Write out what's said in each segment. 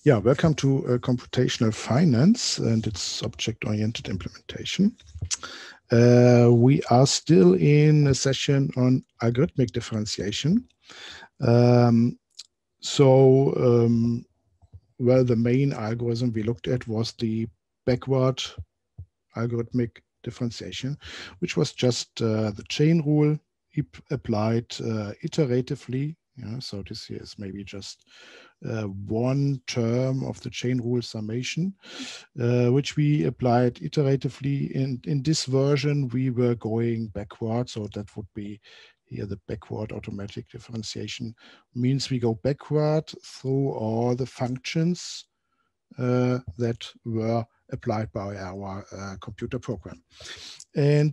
Yeah, welcome to Computational Finance and its object-oriented implementation. We are still in a session on algorithmic differentiation. Well, the main algorithm we looked at was the backward algorithmic differentiation, which was just the chain rule applied iteratively. Yeah, so this here is maybe just one term of the chain rule summation, which we applied iteratively. In this version, we were going backward. So that would be here the backward automatic differentiation means we go backward through all the functions that were applied by our computer program. And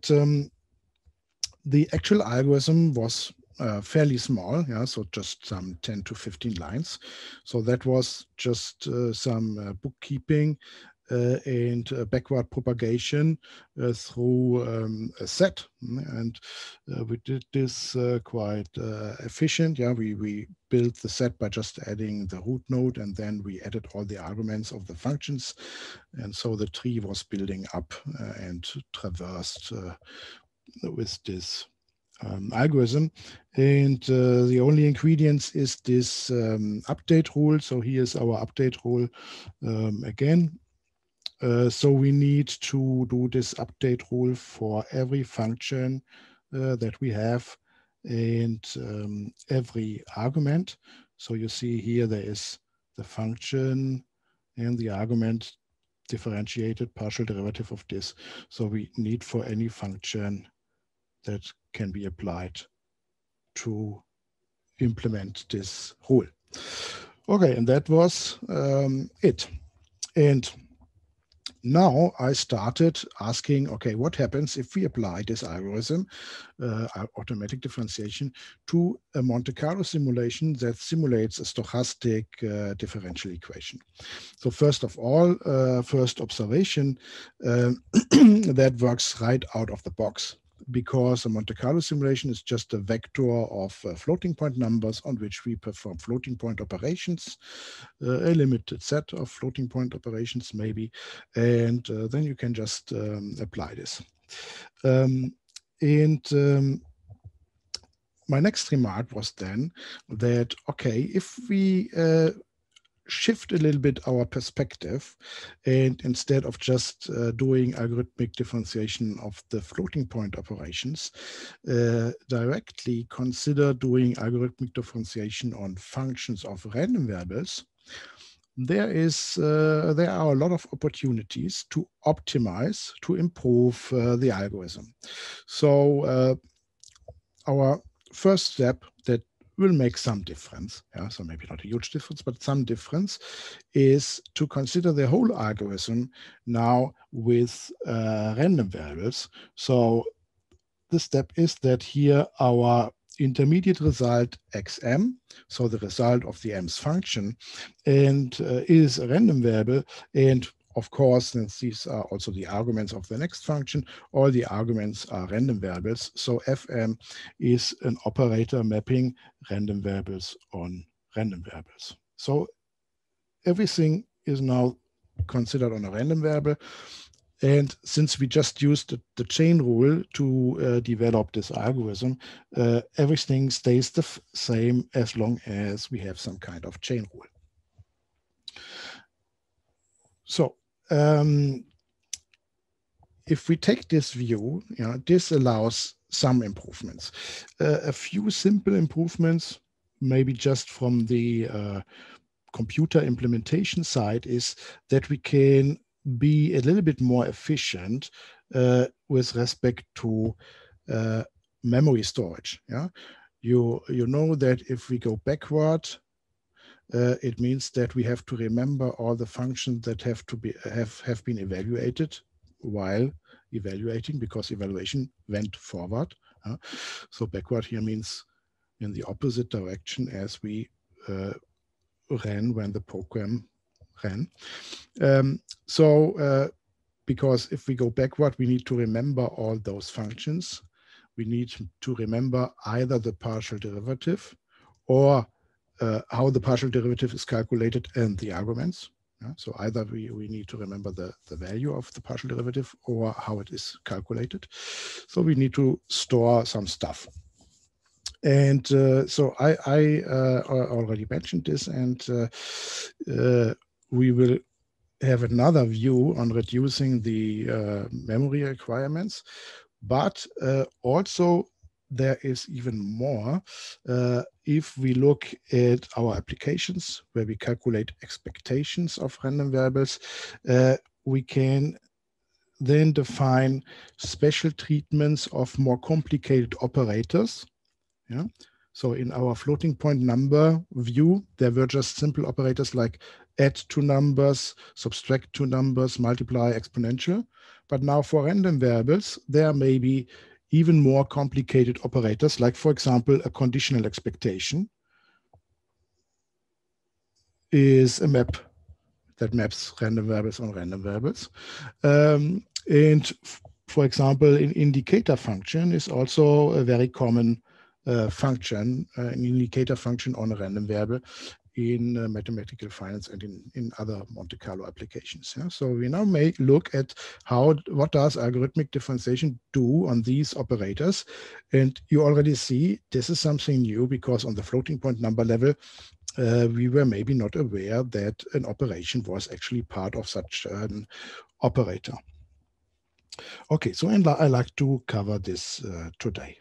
the actual algorithm was fairly small, yeah, so just some 10 to 15 lines. So that was just some bookkeeping and backward propagation through a set. And we did this quite efficient. Yeah, we built the set by just adding the root node, and then we added all the arguments of the functions. And so the tree was building up and traversed with this algorithm. And the only ingredients is this update rule. So here's our update rule again. So we need to do this update rule for every function that we have and every argument. So you see here there is the function and the argument differentiated partial derivative of this. So we need for any function that can be applied to implement this rule. Okay, and that was it. And now I started asking, okay, what happens if we apply this algorithm, automatic differentiation, to a Monte Carlo simulation that simulates a stochastic differential equation? So first of all, first observation, that works right out of the box, because a Monte Carlo simulation is just a vector of floating point numbers on which we perform floating point operations, a limited set of floating point operations maybe, and then you can just apply this. My next remark was then that, okay, if we shift a little bit our perspective, and instead of just doing algorithmic differentiation of the floating point operations, directly consider doing algorithmic differentiation on functions of random variables, there are a lot of opportunities to optimize, to improve the algorithm. So our first step that will make some difference, yeah, so maybe not a huge difference, but some difference, is to consider the whole algorithm now with random variables. So the step is that here our intermediate result xm, so the result of the m's function, and is a random variable, and of course, since these are also the arguments of the next function, all the arguments are random variables. So Fm is an operator mapping random variables on random variables. So everything is now considered on a random variable. And since we just used the chain rule to develop this algorithm, everything stays the same as long as we have some kind of chain rule. So if we take this view, you know, this allows some improvements. A few simple improvements, maybe just from the computer implementation side, is that we can be a little bit more efficient with respect to memory storage. Yeah, you know that if we go backward, it means that we have to remember all the functions that have been evaluated while evaluating, because evaluation went forward. So backward here means in the opposite direction as we ran when the program ran. Because if we go backward, we need to remember all those functions. We need to remember either the partial derivative or how the partial derivative is calculated and the arguments. Yeah? So either we need to remember the value of the partial derivative or how it is calculated. So we need to store some stuff. And so I already mentioned this, and we will have another view on reducing the memory requirements, but also there is even more if we look at our applications where we calculate expectations of random variables. We can then define special treatments of more complicated operators. Yeah. So in our floating point number view, there were just simple operators like add two numbers, subtract two numbers, multiply, exponential. But now for random variables, there may be even more complicated operators, like, for example, a conditional expectation is a map that maps random variables on random variables. And for example, an indicator function is also a very common function, an indicator function on a random variable in mathematical finance and in other Monte Carlo applications. Yeah? So we now may look at what does algorithmic differentiation do on these operators. And you already see this is something new, because on the floating point number level, we were maybe not aware that an operation was actually part of such an operator. Okay, so I like to cover this today.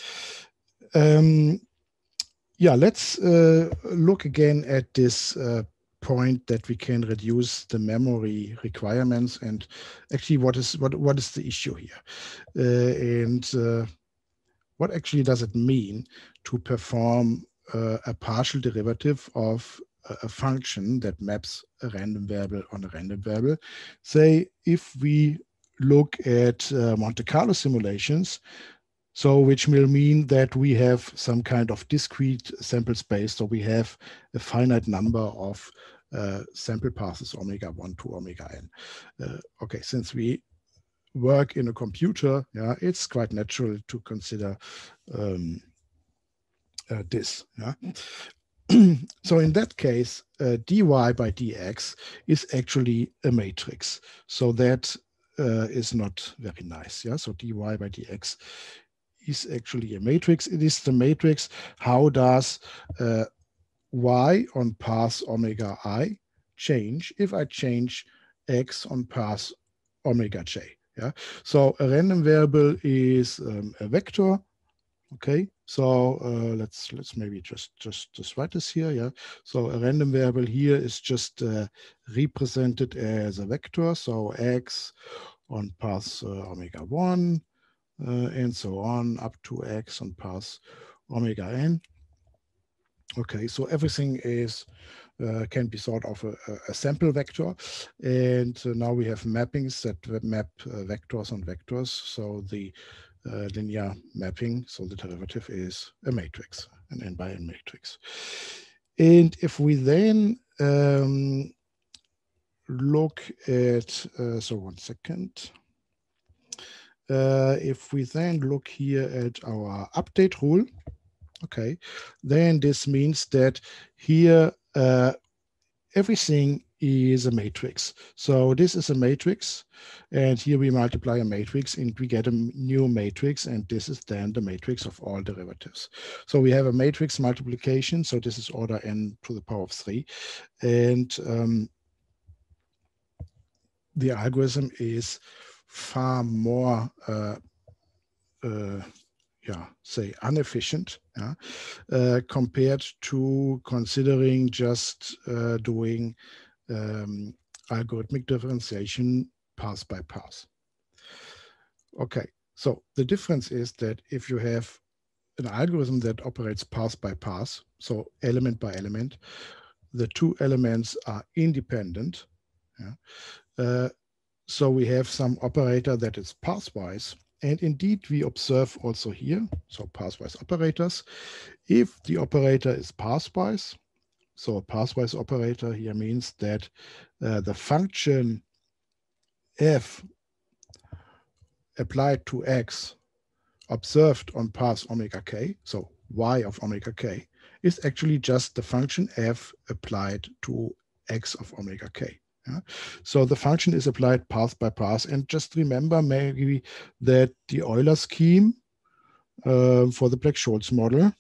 Yeah, let's look again at this point that we can reduce the memory requirements, and actually what is the issue here, and what actually does it mean to perform a partial derivative of a function that maps a random variable on a random variable. Say if we look at Monte Carlo simulations, so which will mean that we have some kind of discrete sample space. So we have a finite number of sample passes, omega 1 to omega n. Okay, since we work in a computer, yeah, it's quite natural to consider this. Yeah? So in that case, dy by dx is actually a matrix. So that is not very nice. Yeah, so dy by dx is actually a matrix. It is the matrix. How does y on path omega I change if I change x on path omega j? Yeah. So a random variable is a vector. Okay. So let's maybe just write this here. Yeah. So a random variable here is just represented as a vector. So x on path omega 1. And so on up to x on path omega n. Okay, so everything is can be thought of a sample vector, and now we have mappings that map vectors on vectors. So the linear mapping, so the derivative is a matrix, an n by n matrix. And if we then look at, so 1 second. If we then look here at our update rule, okay, then this means that here everything is a matrix. So this is a matrix, and here we multiply a matrix and we get a new matrix, and this is then the matrix of all derivatives. So we have a matrix multiplication, so this is order n to the power of 3, and the algorithm is far more say inefficient, compared to considering just doing algorithmic differentiation pass by pass. Okay, so the difference is that if you have an algorithm that operates pass by pass, so element by element, the two elements are independent. So we have some operator that is pathwise. And indeed, we observe also here, so pathwise operators. If the operator is pathwise, so a pathwise operator here means that the function f applied to x observed on path omega k, so y of omega k, is actually just the function f applied to x of omega k. Yeah? So the function is applied path by path. And just remember maybe that the Euler scheme for the Black-Scholes model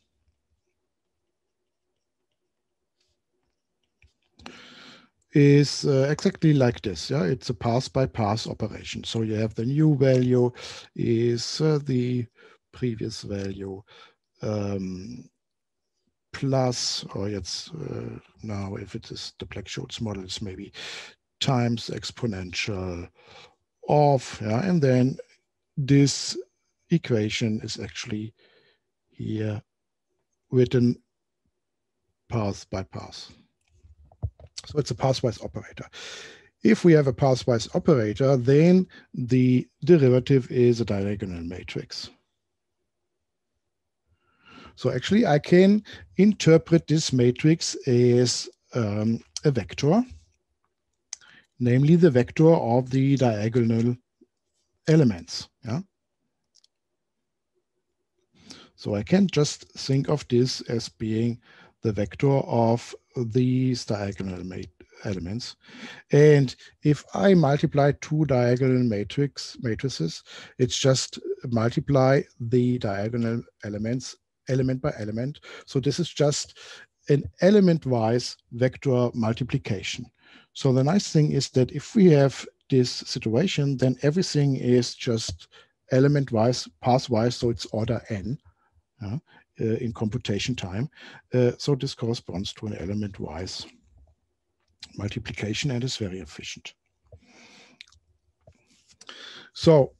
is exactly like this. Yeah, it's a path by path operation. So you have the new value is the previous value plus, or it's now if it is the Black-Scholes model, it's maybe times exponential of, yeah, and then this equation is actually here written path by path. So it's a pathwise operator. If we have a pathwise operator, then the derivative is a diagonal matrix. So actually I can interpret this matrix as a vector, namely the vector of the diagonal elements. Yeah. So I can just think of this as being the vector of these diagonal elements. And if I multiply two diagonal matrices, it's just multiply the diagonal elements element by element. So this is just an element-wise vector multiplication. So the nice thing is that if we have this situation, then everything is just element-wise, path-wise, so it's order n. In computation time. So this corresponds to an element-wise multiplication and is very efficient. So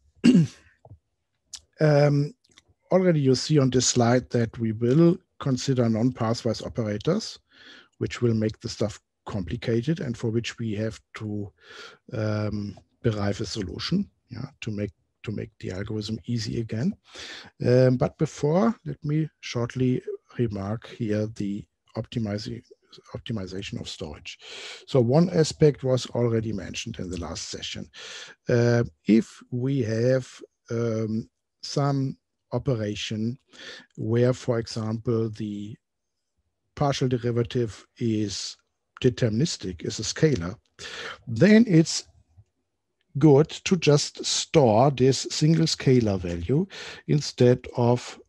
already you see on this slide that we will consider non-pathwise operators, which will make the stuff complicated and for which we have to derive a solution, yeah, to make the algorithm easy again. But before, let me shortly remark here the optimization of storage. So one aspect was already mentioned in the last session. If we have some operation where, for example, the partial derivative is deterministic, is a scalar, then it's good to just store this single scalar value instead of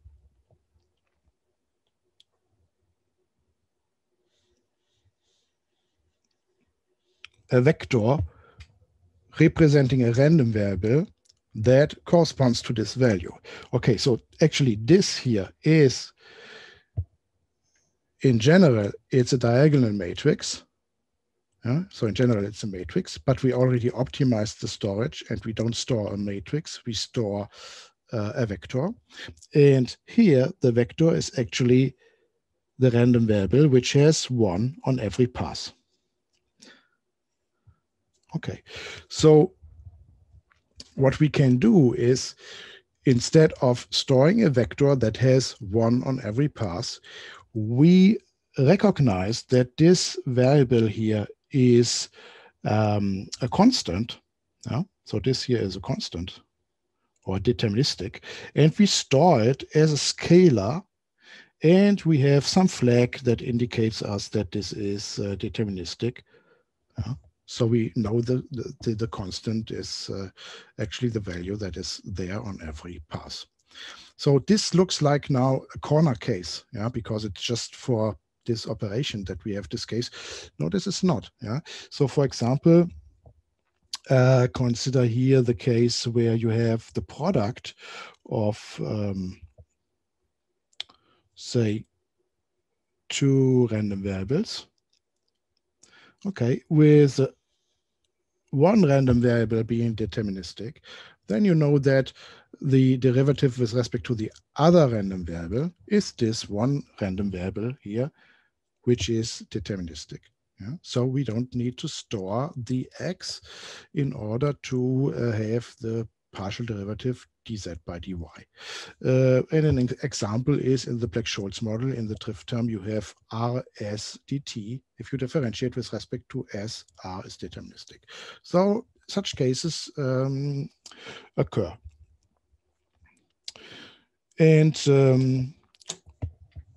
a vector representing a random variable that corresponds to this value. Okay, so actually this here is, in general, it's a diagonal matrix. Yeah? So in general, it's a matrix, but we already optimized the storage and we don't store a matrix, we store a vector. And here the vector is actually the random variable, which has 1 on every pass. Okay, so what we can do is, instead of storing a vector that has 1 on every pass, we recognize that this variable here is a constant. Yeah? So this here is a constant or deterministic, and we store it as a scalar, and we have some flag that indicates us that this is deterministic. Yeah? So we know the constant is actually the value that is there on every pass. So this looks like now a corner case, yeah, because it's just for this operation that we have this case. No, this is not. Yeah. So for example, consider here the case where you have the product of, say, two random variables. Okay, with one random variable being deterministic, then you know that the derivative with respect to the other random variable is this one random variable here, which is deterministic. Yeah? So we don't need to store the x in order to have the partial derivative dz by dy. And an example is in the Black-Scholes model, in the drift term, you have rs dt. If you differentiate with respect to s, r is deterministic. So such cases occur. And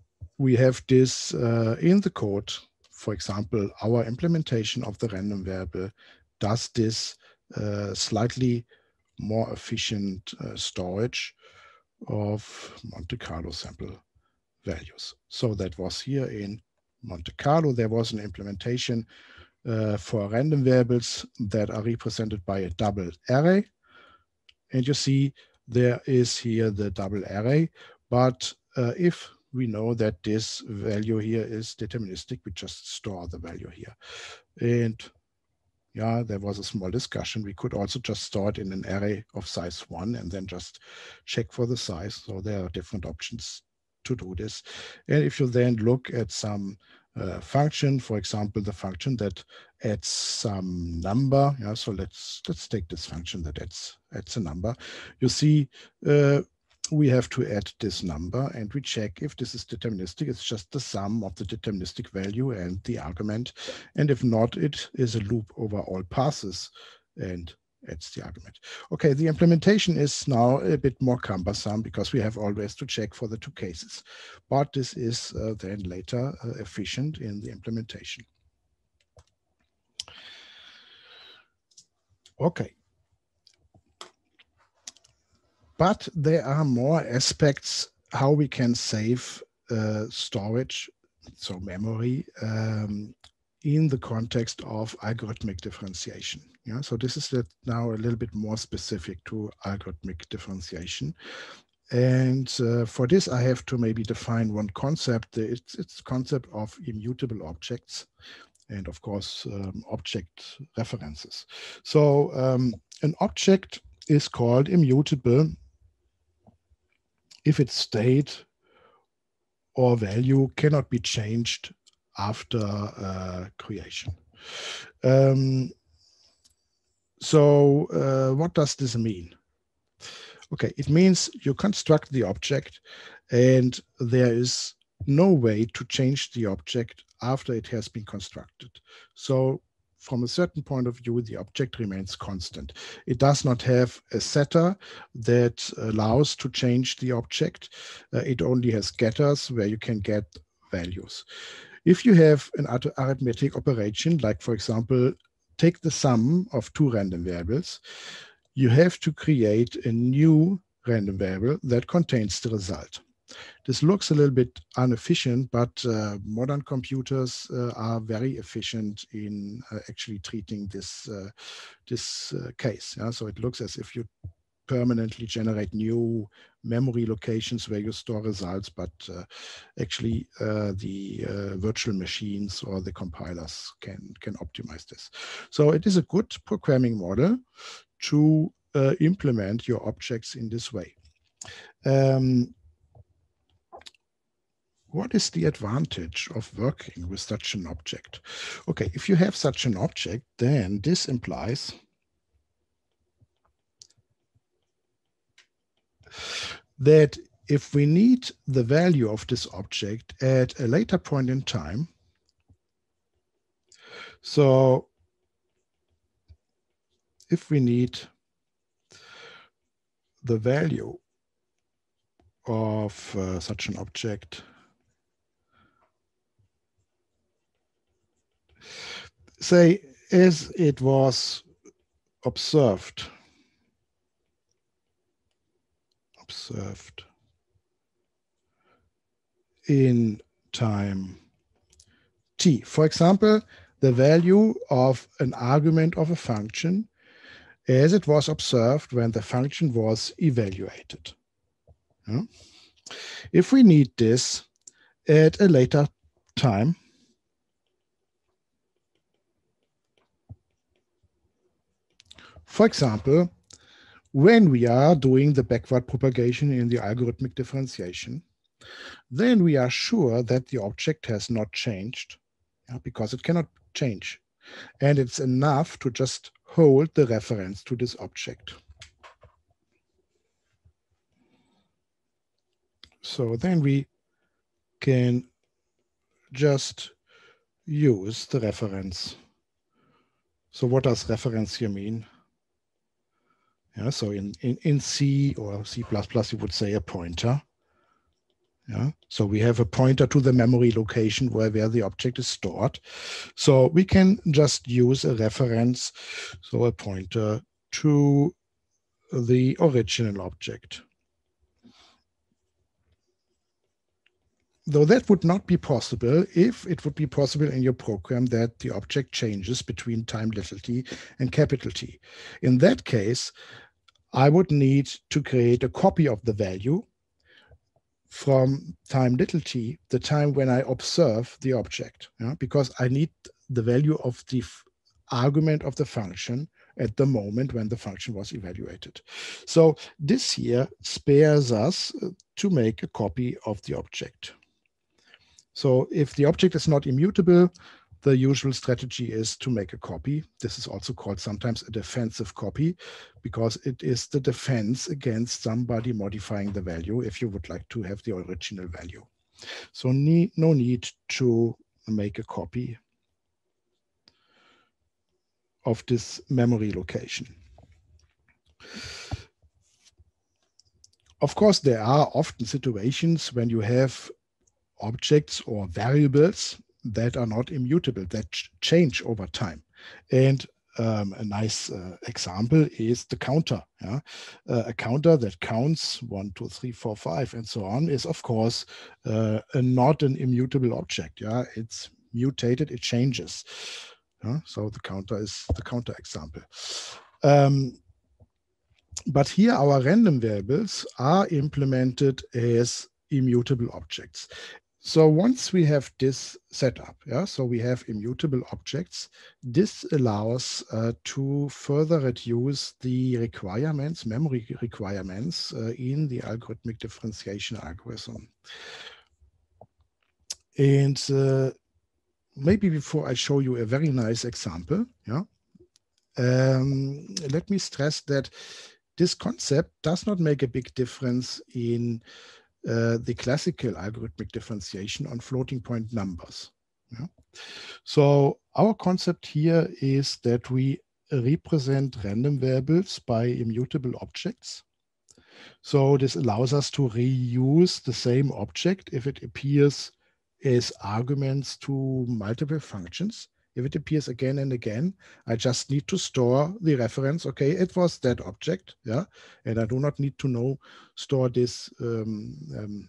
we have this in the code. For example, our implementation of the random variable does this slightly more efficient storage of Monte Carlo sample values. So that was here in Monte Carlo. There was an implementation for random variables that are represented by a double array. And you see there is here the double array. But if we know that this value here is deterministic, we just store the value here. And yeah, there was a small discussion. We could also just store it in an array of size 1 and then just check for the size. So there are different options to do this. And if you then look at some function, for example, the function that adds some number. Yeah, so let's take this function that adds a number. You see, we have to add this number and we check if this is deterministic. It's just the sum of the deterministic value and the argument. And if not, it is a loop over all passes and adds the argument. Okay, the implementation is now a bit more cumbersome because we have always to check for the 2 cases. But this is then later efficient in the implementation. Okay. But there are more aspects how we can save storage, so memory, in the context of algorithmic differentiation. Yeah, so this is now a little bit more specific to algorithmic differentiation. And for this, I have to maybe define one concept. It's the concept of immutable objects and, of course, object references. So an object is called immutable if its state or value cannot be changed after creation. So what does this mean? Okay, it means you construct the object and there is no way to change the object after it has been constructed. So from a certain point of view, the object remains constant. It does not have a setter that allows to change the object. It only has getters where you can get values. If you have an arithmetic operation, like for example, take the sum of 2 random variables, you have to create a new random variable that contains the result. This looks a little bit inefficient, but modern computers are very efficient in actually treating this case. Yeah? So it looks as if you permanently generate new memory locations where you store results, but actually the virtual machines or the compilers can optimize this. So it is a good programming model to implement your objects in this way. What is the advantage of working with such an object? Okay, if you have such an object, then this implies that if we need the value of this object at a later point in time, so if we need the value of such an object, say as it was observed in time t. For example, the value of an argument of a function as it was observed when the function was evaluated. Yeah. If we need this at a later time, for example, when we are doing the backward propagation in the algorithmic differentiation, then we are sure that the object has not changed, because it cannot change. And it's enough to just hold the reference to this object. So then we can just use the reference. So what does reference here mean? Yeah, so in C or C++, you would say a pointer. Yeah, so we have a pointer to the memory location where the object is stored. So we can just use a reference, so a pointer to the original object. Though that would not be possible if it would be possible in your program that the object changes between time little t and capital T. In that case, I would need to create a copy of the value from time little t, the time when I observe the object, because I need the value of the argument of the function at the moment when the function was evaluated. So this here spares us to make a copy of the object. So if the object is not immutable, the usual strategy is to make a copy. This is also called sometimes a defensive copy, because it is the defense against somebody modifying the value if you would like to have the original value. So no need to make a copy of this memory location. Of course, there are often situations when you have objects or variables that are not immutable, that change over time. And a nice example is the counter. Yeah? A counter that counts 1, 2, 3, 4, 5, and so on is, of course, not an immutable object. Yeah? It's mutated, it changes. So the counter is the counter example. But here our random variables are implemented as immutable objects. So once we have this set up, so we have immutable objects, this allows to further reduce the requirements, memory requirements in the algorithmic differentiation algorithm. And maybe before I show you a very nice example, let me stress that this concept does not make a big difference in the classical algorithmic differentiation on floating point numbers. So our concept here is that we represent random variables by immutable objects. So this allows us to reuse the same object if it appears as arguments to multiple functions. If it appears again and again, I just need to store the reference. Okay, it was that object, and I do not need to store this the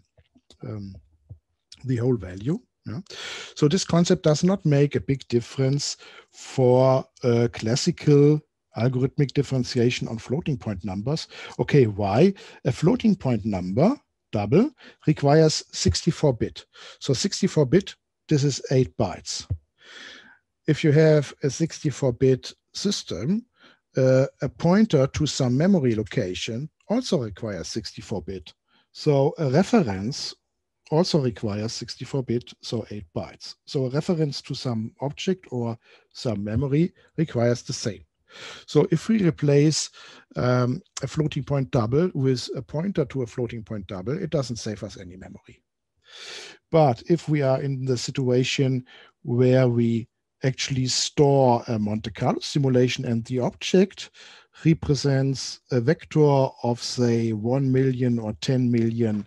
whole value. So this concept does not make a big difference for classical algorithmic differentiation on floating point numbers. Okay, why? A floating point number, double, requires 64-bit. So 64-bit, this is 8 bytes. If you have a 64-bit system, a pointer to some memory location also requires 64-bit. So a reference also requires 64-bit, so 8 bytes. So a reference to some object or some memory requires the same. So if we replace a floating point double with a pointer to a floating point double, it doesn't save us any memory. But if we are in the situation where we actually store a Monte Carlo simulation and the object represents a vector of, say, 1 million or 10 million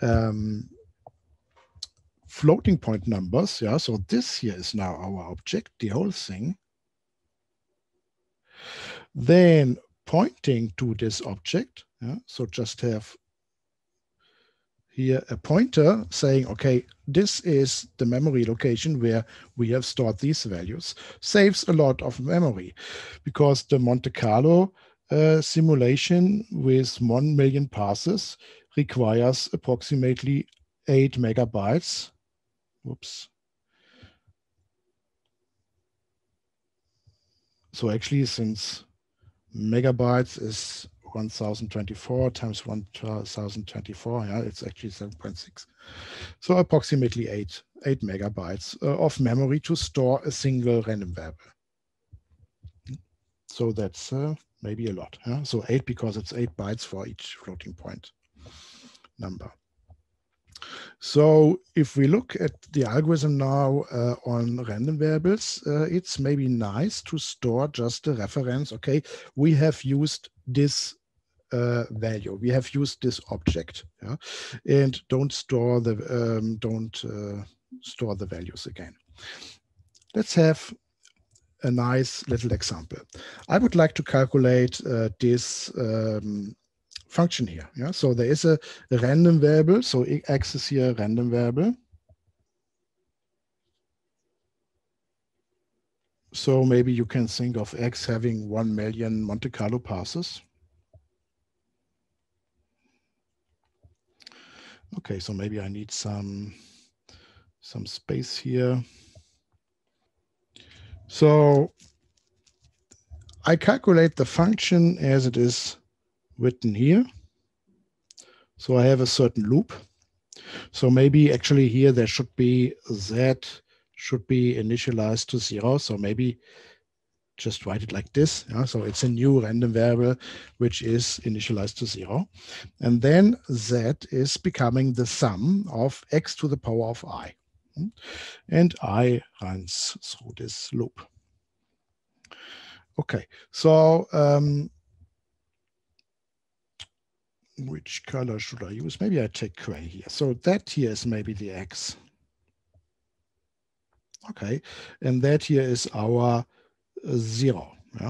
floating point numbers. So this here is now our object, the whole thing. Then pointing to this object, so just have here a pointer saying, okay, this is the memory location where we have stored these values, saves a lot of memory, because the Monte Carlo simulation with 1 million passes requires approximately 8 megabytes. Whoops. So actually, since megabytes is 1024 times 1024, it's actually 7.6. So approximately 8 megabytes of memory to store a single random variable. So that's maybe a lot. So 8 because it's 8 bytes for each floating point number. So if we look at the algorithm now on random variables, it's maybe nice to store just a reference. Okay, we have used this value. We have used this object, yeah? And don't store the store the values again. Let's have a nice little example. I would like to calculate this function here. Yeah, so there is a random variable. So x is here a random variable. So maybe you can think of x having 1 million Monte Carlo passes. Okay, so maybe I need some space here. So I calculate the function as it is written here. So I have a certain loop. So maybe actually here there should be z should be initialized to 0. So maybe just write it like this. Yeah? So it's a new random variable which is initialized to 0. And then z is becoming the sum of x to the power of I. And I runs through this loop. Okay, so which color should I use? Maybe I take gray here. So that here is maybe the x. Okay, and that here is our 0. Yeah.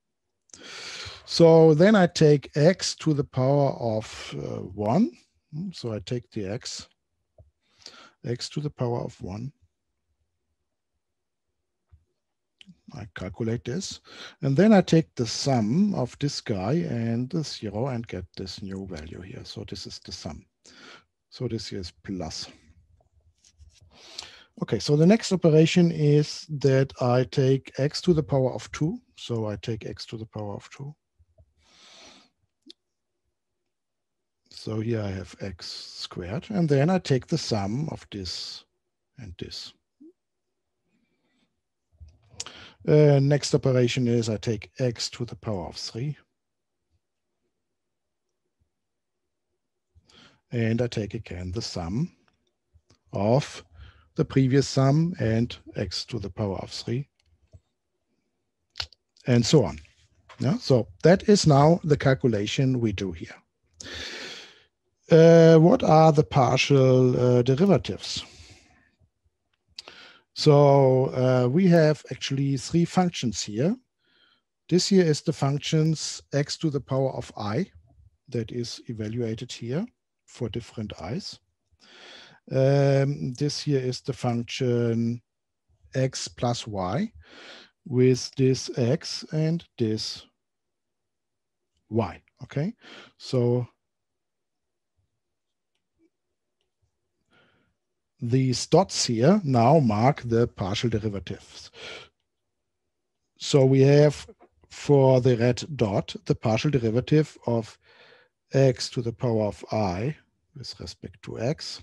So then I take x to the power of 1. So I take the x to the power of 1. I calculate this. And then I take the sum of this guy and the 0 and get this new value here. So this is the sum. So this here is plus. Okay, so the next operation is that I take x to the power of 2. So I take x to the power of 2. So here I have x squared. And then I take the sum of this and this. Next operation is I take x to the power of 3. And I take again the sum of the previous sum and x to the power of 3. And so on. Yeah, so that is now the calculation we do here. What are the partial derivatives? So we have actually 3 functions here. This here is the functions x to the power of I that is evaluated here for different i's. This here is the function x plus y with this x and this y. Okay, so these dots here now mark the partial derivatives. So we have for the red dot the partial derivative of x to the power of I with respect to x.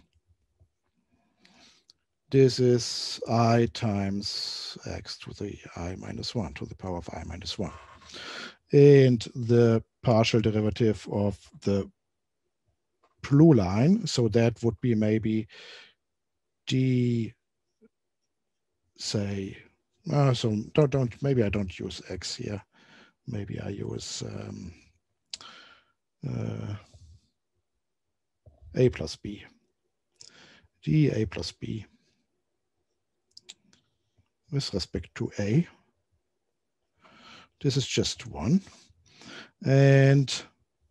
This is I times x to the I minus 1 to the power of I minus 1. And the partial derivative of the blue line, so that would be maybe d, say, so maybe I don't use x here. Maybe I use a plus b, dA plus b with respect to a. This is just 1. And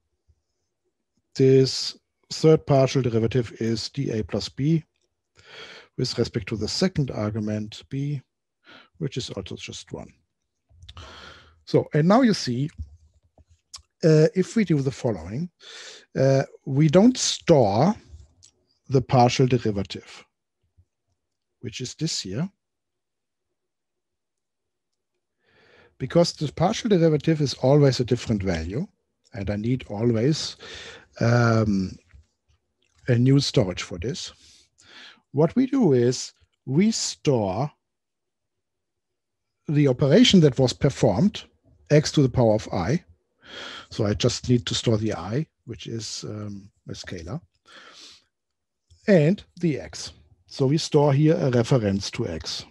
this third partial derivative is dA plus b with respect to the second argument b, which is also just 1. So, and now you see, if we do the following, we don't store the partial derivative, which is this here, because the partial derivative is always a different value, and I need always a new storage for this. What we do is we store the operation that was performed, x to the power of I. So I just need to store the I, which is a scalar, and the x. So we store here a reference to x.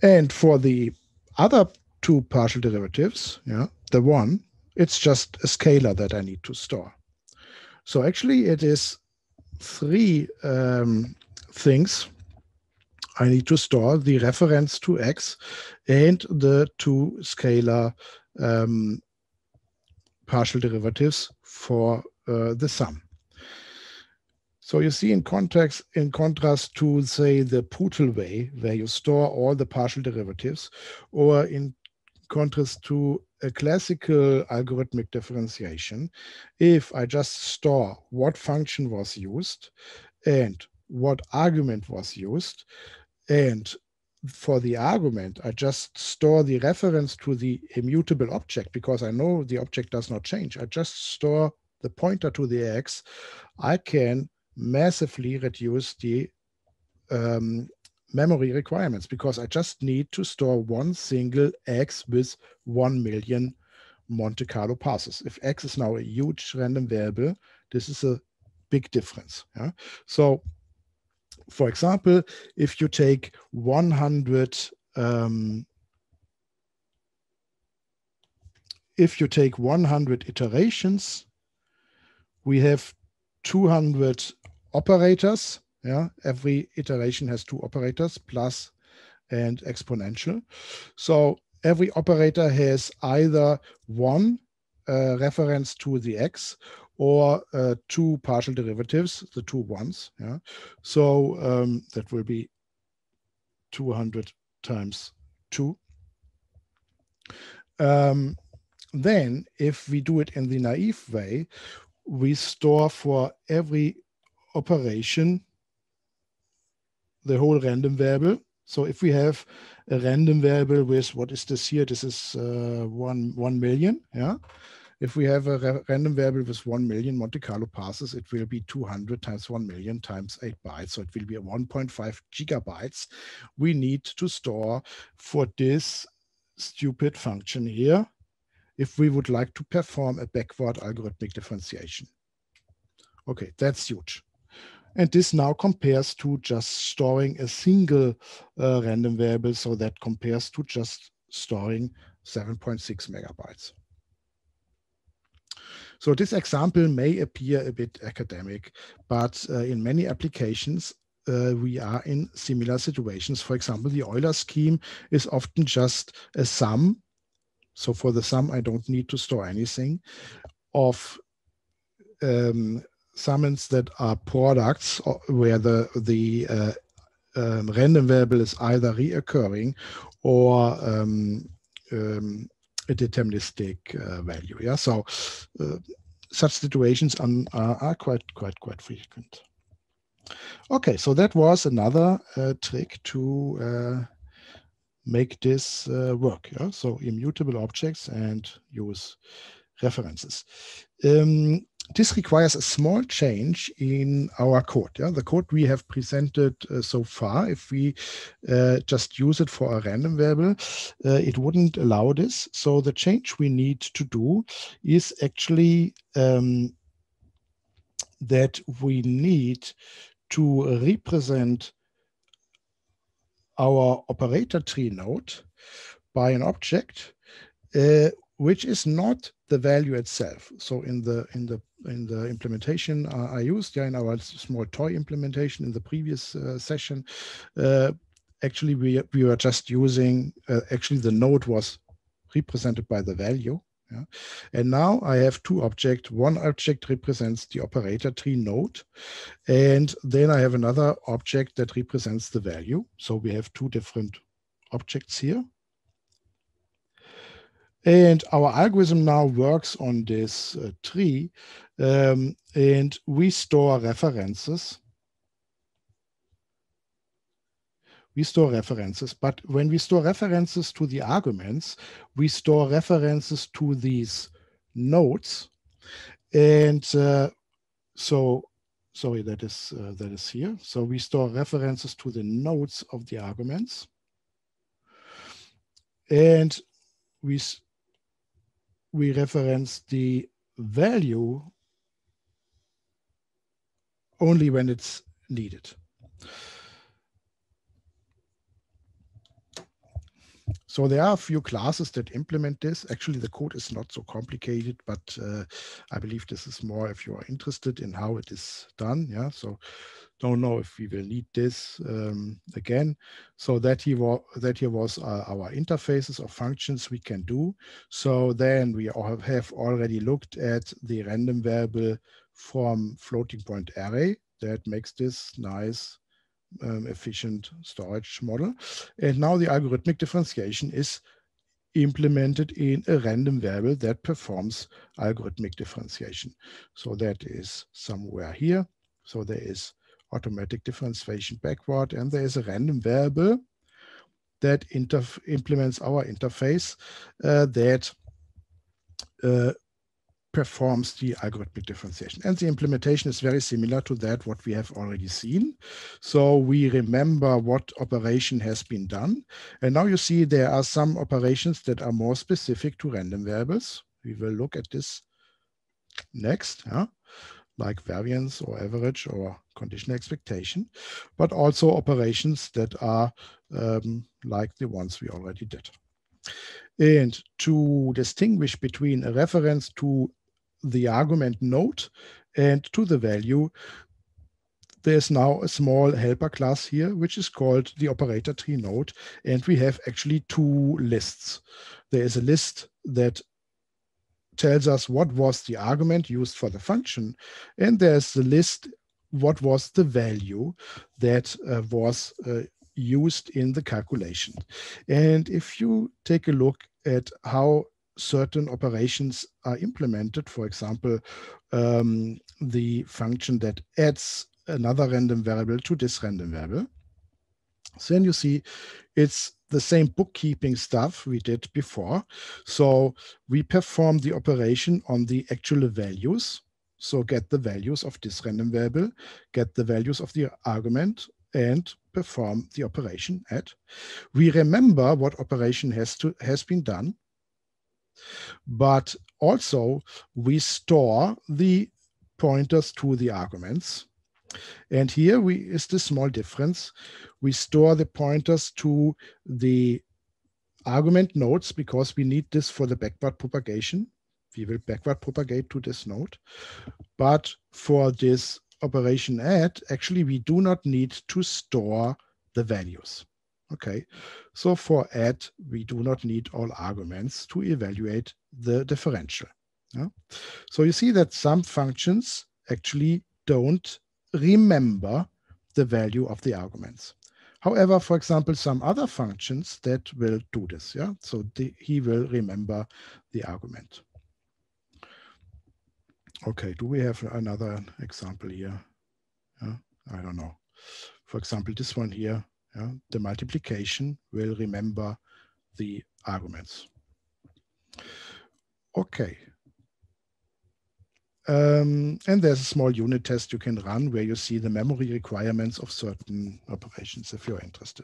And for the other two partial derivatives, yeah, the one, it's just a scalar that I need to store. So actually it is three things I need to store: the reference to x and the two scalar partial derivatives for the sum. So you see, in contrast to, say, the Putel way, where you store all the partial derivatives, or in contrast to a classical algorithmic differentiation, if I just store what function was used and what argument was used, and for the argument, I just store the reference to the immutable object because I know the object does not change. I just store the pointer to the x. I can massively reduce the memory requirements because I just need to store one single x with 1 million Monte Carlo passes. If x is now a huge random variable, this is a big difference. Yeah? So, for example, if you take 100 iterations, we have 200 operators. Yeah, every iteration has two operators, plus and exponential. So every operator has either one reference to the x or two partial derivatives, the two ones. Yeah, so that will be 200 times 2. Then, if we do it in the naive way, we store for every operation the whole random variable. So if we have a random variable with, what is this here? This is 1 million. Yeah. If we have a random variable with 1 million Monte Carlo passes, it will be 200 times 1 million times 8 bytes. So it will be 1.5 gigabytes we need to store for this stupid function here if we would like to perform a backward algorithmic differentiation. Okay, that's huge. And this now compares to just storing a single random variable. So that compares to just storing 7.6 megabytes. So this example may appear a bit academic, but in many applications, we are in similar situations. For example, the Euler scheme is often just a sum. So for the sum, I don't need to store anything of summands that are products where the random variable is either reoccurring or a deterministic value. Yeah, so such situations are quite frequent. Okay, so that was another trick to make this work. Yeah? So immutable objects and use references. This requires a small change in our code. Yeah? The code we have presented so far, if we just use it for a random variable, it wouldn't allow this. So the change we need to do is actually that we need to represent our operator tree node by an object which is not the value itself. So in the implementation I used, in our small toy implementation in the previous session, actually we were just using, actually the node was represented by the value. Yeah. And now I have two objects. One object represents the operator tree node, and then I have another object that represents the value. So we have two different objects here. And our algorithm now works on this tree, and we store references. But when we store references to the arguments, we store references to these nodes. And so, sorry, that is here. So we store references to the nodes of the arguments. And we reference the value only when it's needed. So there are a few classes that implement this. Actually, the code is not so complicated, but I believe this is more if you are interested in how it is done. Yeah, so don't know if we will need this again. So that here was our interfaces or functions we can do. So then we have already looked at the random variable from floating point array. That makes this nice efficient storage model. And now the algorithmic differentiation is implemented in a random variable that performs algorithmic differentiation. So that is somewhere here. So there is automatic differentiation backward, and there is a random variable that implements our interface that performs the algorithmic differentiation. And the implementation is very similar to that what we have already seen. So we remember what operation has been done. And now you see there are some operations that are more specific to random variables. We will look at this next, like variance or average or conditional expectation, but also operations that are like the ones we already did. And to distinguish between a reference to the argument node and to the value, there's now a small helper class here, which is called the operator tree node. And we have actually two lists. There is a list that tells us what was the argument used for the function. And there's the list, what was the value that was used in the calculation. And if you take a look at how certain operations are implemented, for example, the function that adds another random variable to this random variable, so then you see it's the same bookkeeping stuff we did before. So we perform the operation on the actual values. So get the values of this random variable, get the values of the argument, and perform the operation add. We remember what operation has been done, but also we store the pointers to the arguments. And here is the small difference. We store the pointers to the argument nodes because we need this for the backward propagation. We will backward propagate to this node. But for this operation add, actually, we do not need to store the values. Okay, so for add, we do not need all arguments to evaluate the differential. Yeah? So you see that some functions actually don't remember the value of the arguments. However, for example, some other functions that will do this. Yeah, so he will remember the argument. Okay, do we have another example here? Yeah, I don't know. For example, this one here, yeah, the multiplication will remember the arguments. Okay. And there's a small unit test you can run where you see the memory requirements of certain operations if you're interested.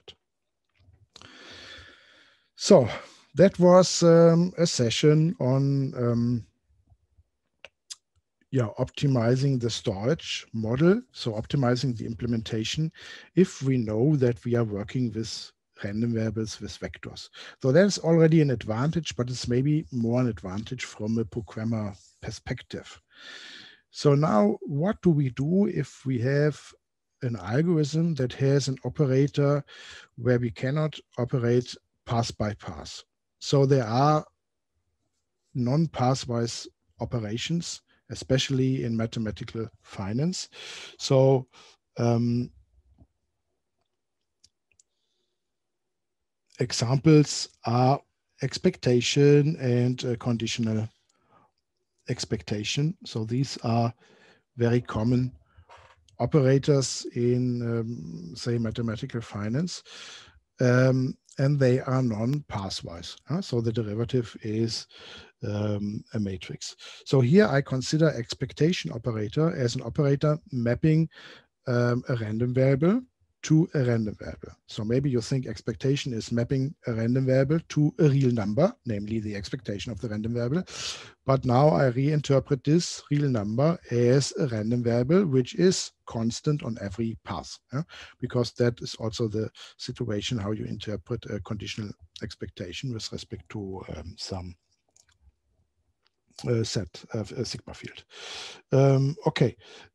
So that was a session on optimizing the storage model, so optimizing the implementation if we know that we are working with random variables with vectors. So that's already an advantage, but it's maybe more an advantage from a programmer perspective. So now what do we do if we have an algorithm that has an operator where we cannot operate pass by pass? So there are non-pass-wise operations, especially in mathematical finance. So examples are expectation and conditional expectation. So these are very common operators in, say, mathematical finance. And they are non-pass-wise. So the derivative is a matrix. So here I consider expectation operator as an operator mapping a random variable to a random variable. So maybe you think expectation is mapping a random variable to a real number, namely the expectation of the random variable. But now I reinterpret this real number as a random variable, which is constant on every path, because that is also the situation how you interpret a conditional expectation with respect to some set of a sigma field. Okay.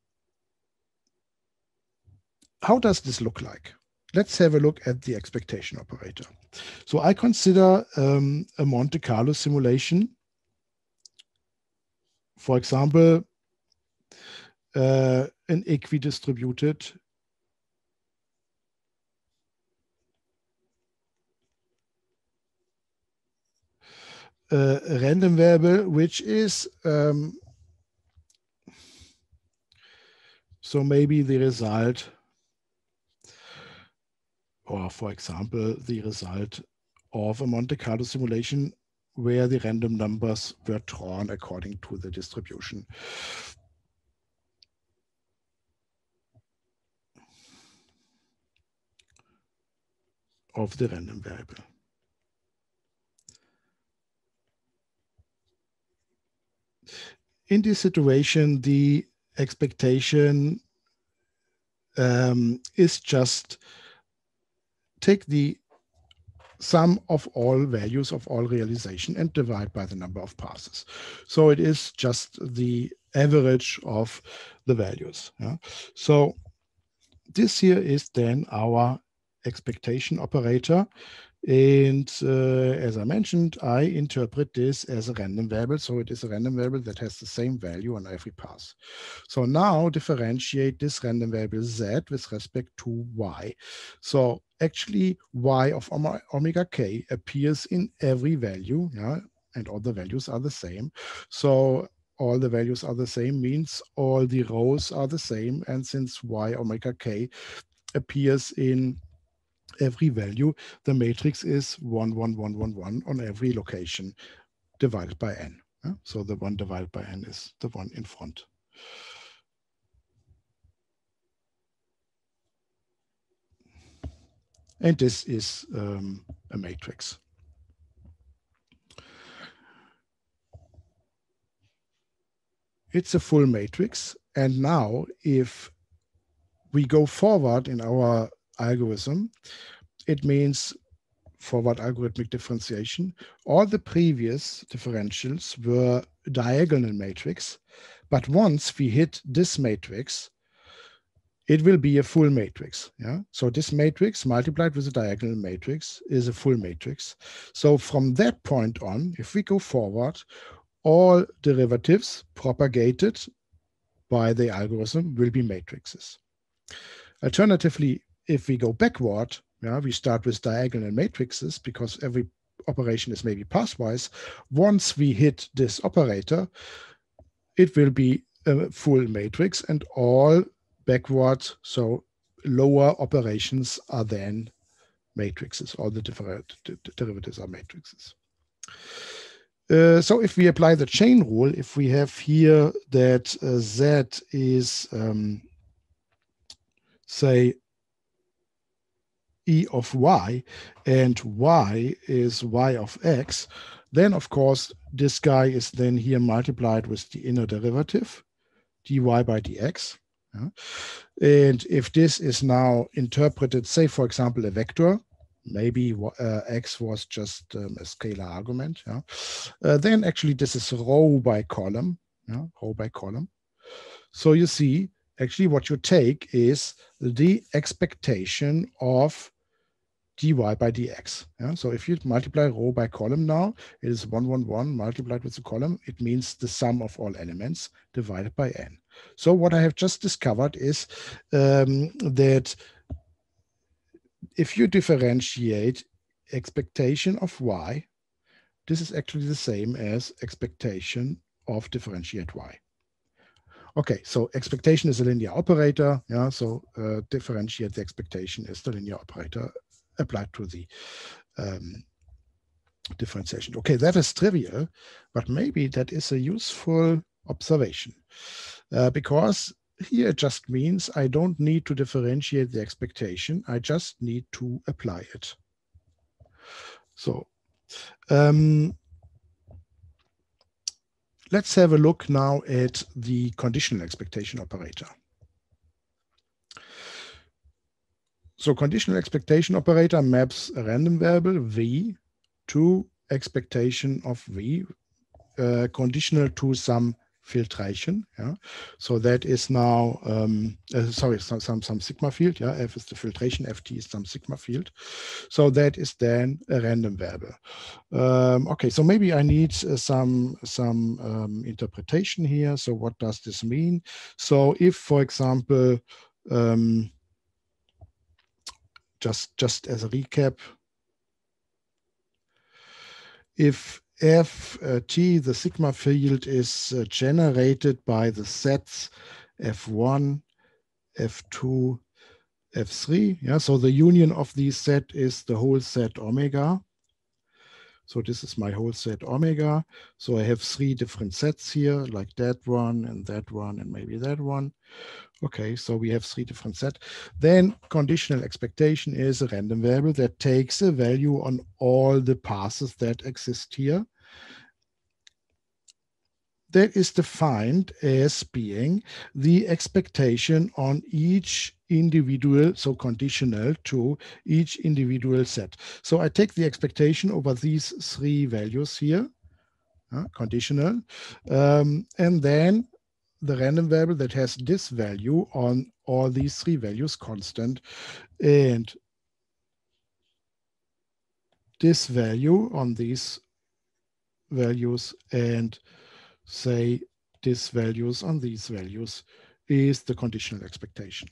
How does this look like? Let's have a look at the expectation operator. So I consider a Monte Carlo simulation, for example, an equidistributed random variable, which is so maybe the result, or for example, the result of a Monte Carlo simulation where the random numbers were drawn according to the distribution. Of the random variable. In this situation, the expectation is just take the sum of all values of all realization and divide by the number of passes. So it is just the average of the values. Yeah? So this here is then our expectation operator. And as I mentioned, I interpret this as a random variable. So it is a random variable that has the same value on every pass. So now differentiate this random variable z with respect to y. So actually y of omega k appears in every value, yeah, and all the values are the same. So all the values are the same means all the rows are the same. And since y omega k appears in every value, the matrix is 1, 1, 1, 1, 1 on every location divided by n. So the 1 divided by n is the one in front. And this is a matrix. It's a full matrix. And now if we go forward in our algorithm, it means forward algorithmic differentiation. All the previous differentials were diagonal matrix, but once we hit this matrix, it will be a full matrix. Yeah. So this matrix multiplied with a diagonal matrix is a full matrix. So from that point on, if we go forward, all derivatives propagated by the algorithm will be matrices. Alternatively, if we go backward, yeah, we start with diagonal matrices because every operation is maybe pathwise. Once we hit this operator, it will be a full matrix and all backward, so lower operations are then matrices. All the different derivatives are matrices. So if we apply the chain rule, if we have here that Z is, say, E of Y and Y is Y of X, then of course this guy is then here multiplied with the inner derivative, dy by dx. Yeah. And if this is now interpreted, say for example a vector, maybe x was just a scalar argument, yeah, then actually this is row by column, yeah, row by column. So you see, actually what you take is the expectation of dy by dx. Yeah? So if you multiply row by column now, it is 1, 1, 1 multiplied with the column. It means the sum of all elements divided by n. So what I have just discovered is that if you differentiate expectation of y, this is actually the same as expectation of differentiate y. Okay, so expectation is a linear operator. Yeah, so differentiate the expectation is the linear operator applied to the differentiation. Okay, that is trivial, but maybe that is a useful observation because here it just means I don't need to differentiate the expectation. I just need to apply it. So let's have a look now at the conditional expectation operator. So conditional expectation operator maps a random variable v to expectation of v, conditional to some filtration. Yeah, so that is now some sigma field. Yeah, f is the filtration, ft is some sigma field. So that is then a random variable. Okay, so maybe I need some interpretation here. So what does this mean? So if, for example, just as a recap, if ft, the sigma field, is generated by the sets f1, f2, f3. Yeah, so the union of these set is the whole set omega. So this is my whole set omega. So I have 3 different sets here, like that one and maybe that one. Okay, so we have 3 different sets. Then conditional expectation is a random variable that takes a value on all the passes that exist here. That is defined as being the expectation on each individual, so conditional to each individual set. So I take the expectation over these 3 values here, conditional, and then the random variable that has this value on all these 3 values constant, and this value on these values, and say this values on these values is the conditional expectation.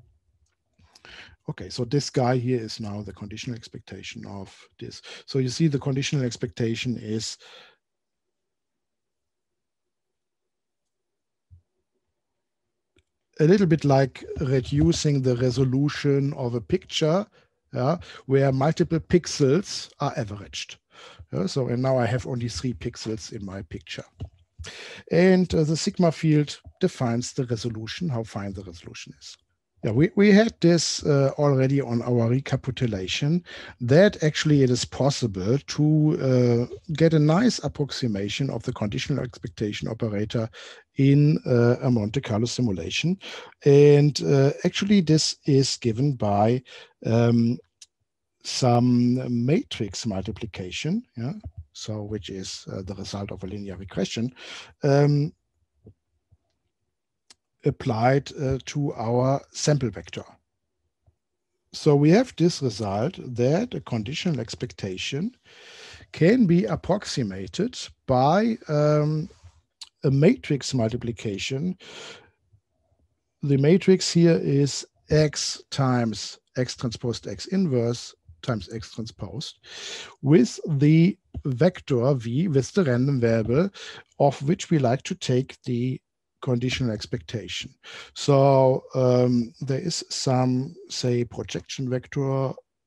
Okay, so this guy here is now the conditional expectation of this. So you see the conditional expectation is a little bit like reducing the resolution of a picture, where multiple pixels are averaged. So, and now I have only 3 pixels in my picture. And the sigma field defines the resolution, how fine the resolution is. Yeah, we had this already on our recapitulation, that actually it is possible to get a nice approximation of the conditional expectation operator in a Monte Carlo simulation. And actually this is given by some matrix multiplication, yeah, so which is the result of a linear regression, applied to our sample vector. So we have this result that a conditional expectation can be approximated by a matrix multiplication. The matrix here is x times x transposed x inverse times x transposed with the vector v, with the random variable of which we like to take the conditional expectation. So there is some, say, projection vector,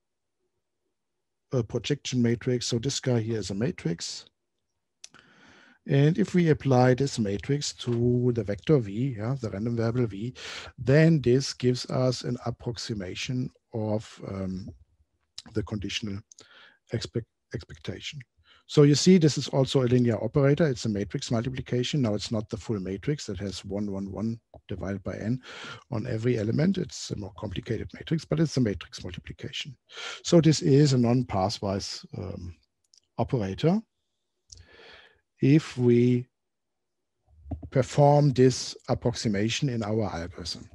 a projection matrix. So this guy here is a matrix. And if we apply this matrix to the vector v, yeah, the random variable v, then this gives us an approximation of the conditional expectation. So you see, this is also a linear operator. It's a matrix multiplication. Now it's not the full matrix that has 1, 1, 1 divided by n on every element. It's a more complicated matrix, but it's a matrix multiplication. So this is a non-pathwise operator if we perform this approximation in our algorithm.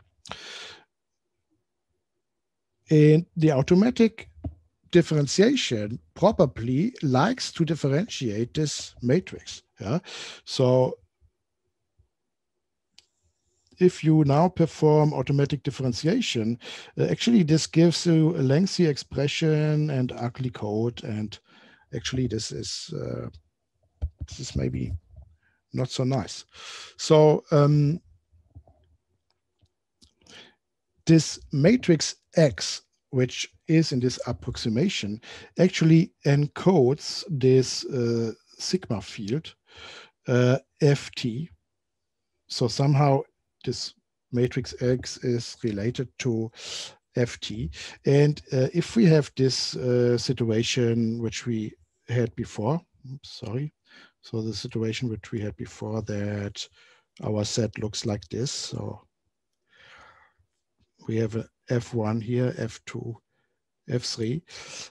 And the automatic differentiation probably likes to differentiate this matrix. Yeah? So if you now perform automatic differentiation, actually this gives you a lengthy expression and ugly code, and actually this is maybe not so nice. So this matrix X, which is in this approximation, actually encodes this sigma field ft. So somehow this matrix X is related to Ft. And if we have this situation which we had before, sorry, so the situation which we had before, that our set looks like this. So we have a F1 here, F2, F3.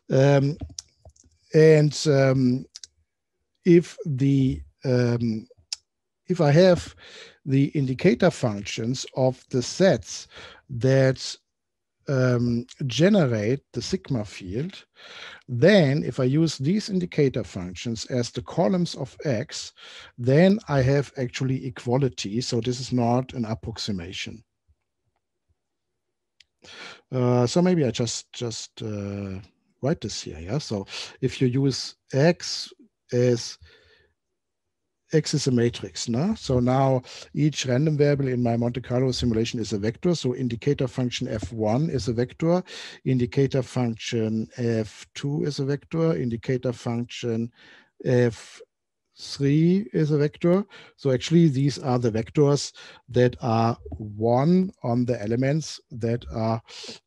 If I have the indicator functions of the sets that generate the sigma field, then if I use these indicator functions as the columns of X, then I have actually equality. So this is not an approximation. So maybe I just write this here. Yeah. So if you use X as X is a matrix, no? So now each random variable in my Monte Carlo simulation is a vector. So indicator function F1 is a vector, indicator function F2 is a vector, indicator function F3 is a vector. So actually these are the vectors that are 1 on the elements that are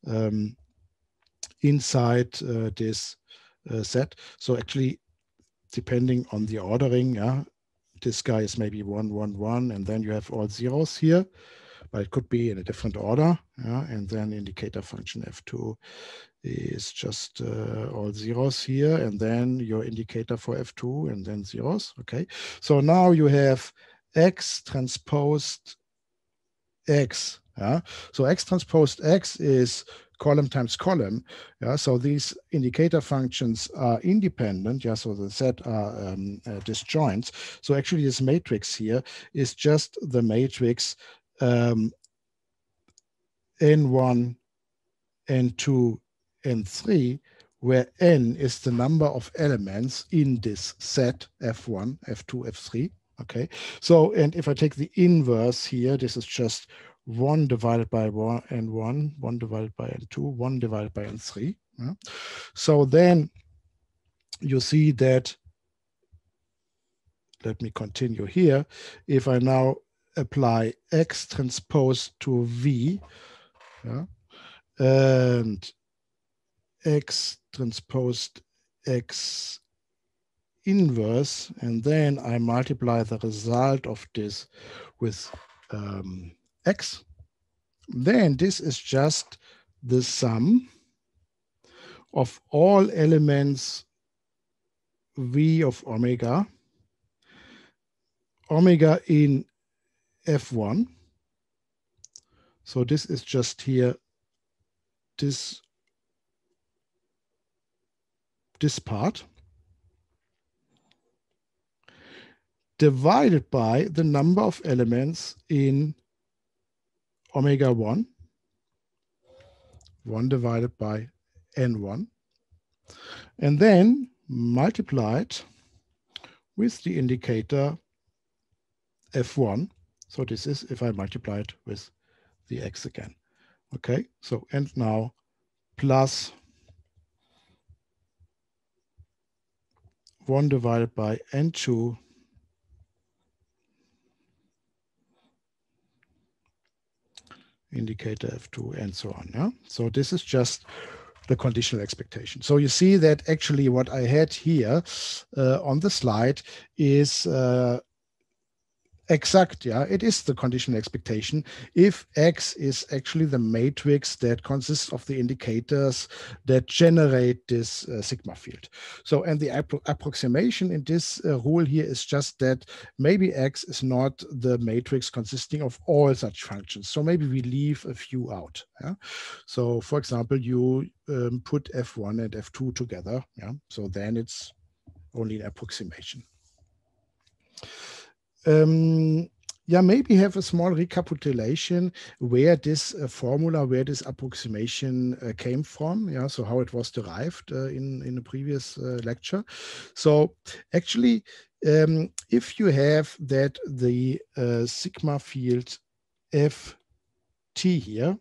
inside this set. So actually, depending on the ordering, yeah, this guy is maybe 1, 1, 1, and then you have all zeros here, but it could be in a different order. Yeah, and then indicator function F2 is just all zeros here, and then your indicator for F2, and then zeros. Okay, so now you have X transposed X. Yeah, so X transposed X is column times column. Yeah, so these indicator functions are independent. Yeah, so the set are disjoints. So actually this matrix here is just the matrix N1, N2, N3, where N is the number of elements in this set F1, F2, F3. Okay, so, and if I take the inverse here, this is just 1 divided by N1, 1 divided by N2, 1 divided by N3. Yeah? So then you see that, let me continue here. If I now apply X transpose to V, yeah, and X transposed X inverse, and then I multiply the result of this with X, then this is just the sum of all elements V of omega in F1. So this is just here, this part, divided by the number of elements in omega 1, 1 divided by N1, and then multiplied with the indicator F1. So this is if I multiply it with the X again. Okay, so and now plus 1 divided by N2 indicator F2 and so on. Yeah, so this is just the conditional expectation. So you see that actually what I had here on the slide is exact. Yeah, it is the conditional expectation if X is actually the matrix that consists of the indicators that generate this sigma field. So, and the approximation in this rule here is just that maybe X is not the matrix consisting of all such functions. So maybe we leave a few out. Yeah. So for example, you put F1 and F2 together. Yeah. So then it's only an approximation. Yeah, maybe have a small recapitulation where this formula, where this approximation came from. Yeah, so how it was derived in the previous lecture. So actually, if you have that the sigma field Ft here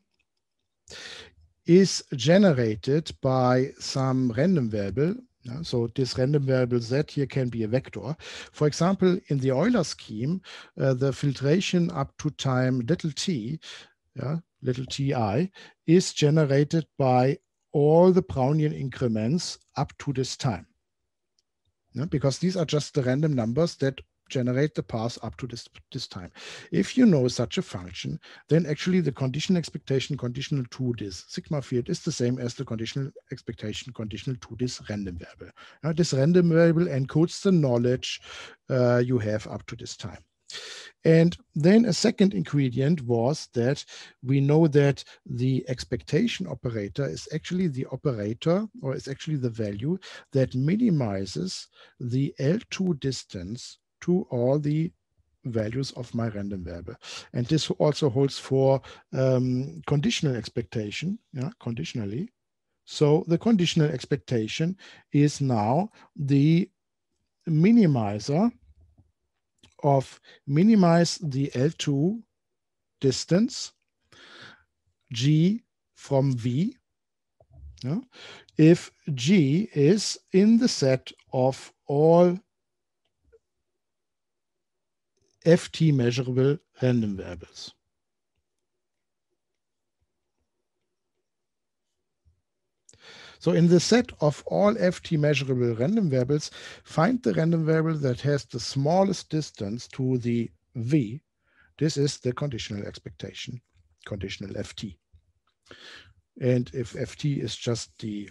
is generated by some random variable. Yeah, so this random variable Z here can be a vector. For example, in the Euler scheme, the filtration up to time little t yeah, little ti, is generated by all the Brownian increments up to this time. Yeah, because these are just the random numbers that generate the path up to this time. If you know such a function, then actually the conditional expectation conditional to this sigma field is the same as the conditional expectation conditional to this random variable. Now, this random variable encodes the knowledge you have up to this time. And then a second ingredient was that we know that the expectation operator is actually the operator, or is actually the value that minimizes the L2 distance to all the values of my random variable. And this also holds for conditional expectation, yeah, conditionally. So the conditional expectation is now the minimizer of minimize the L2 distance G from V, yeah, if G is in the set of all FT measurable random variables. So in the set of all FT measurable random variables, find the random variable that has the smallest distance to the V. This is the conditional expectation, conditional FT. And if FT is just the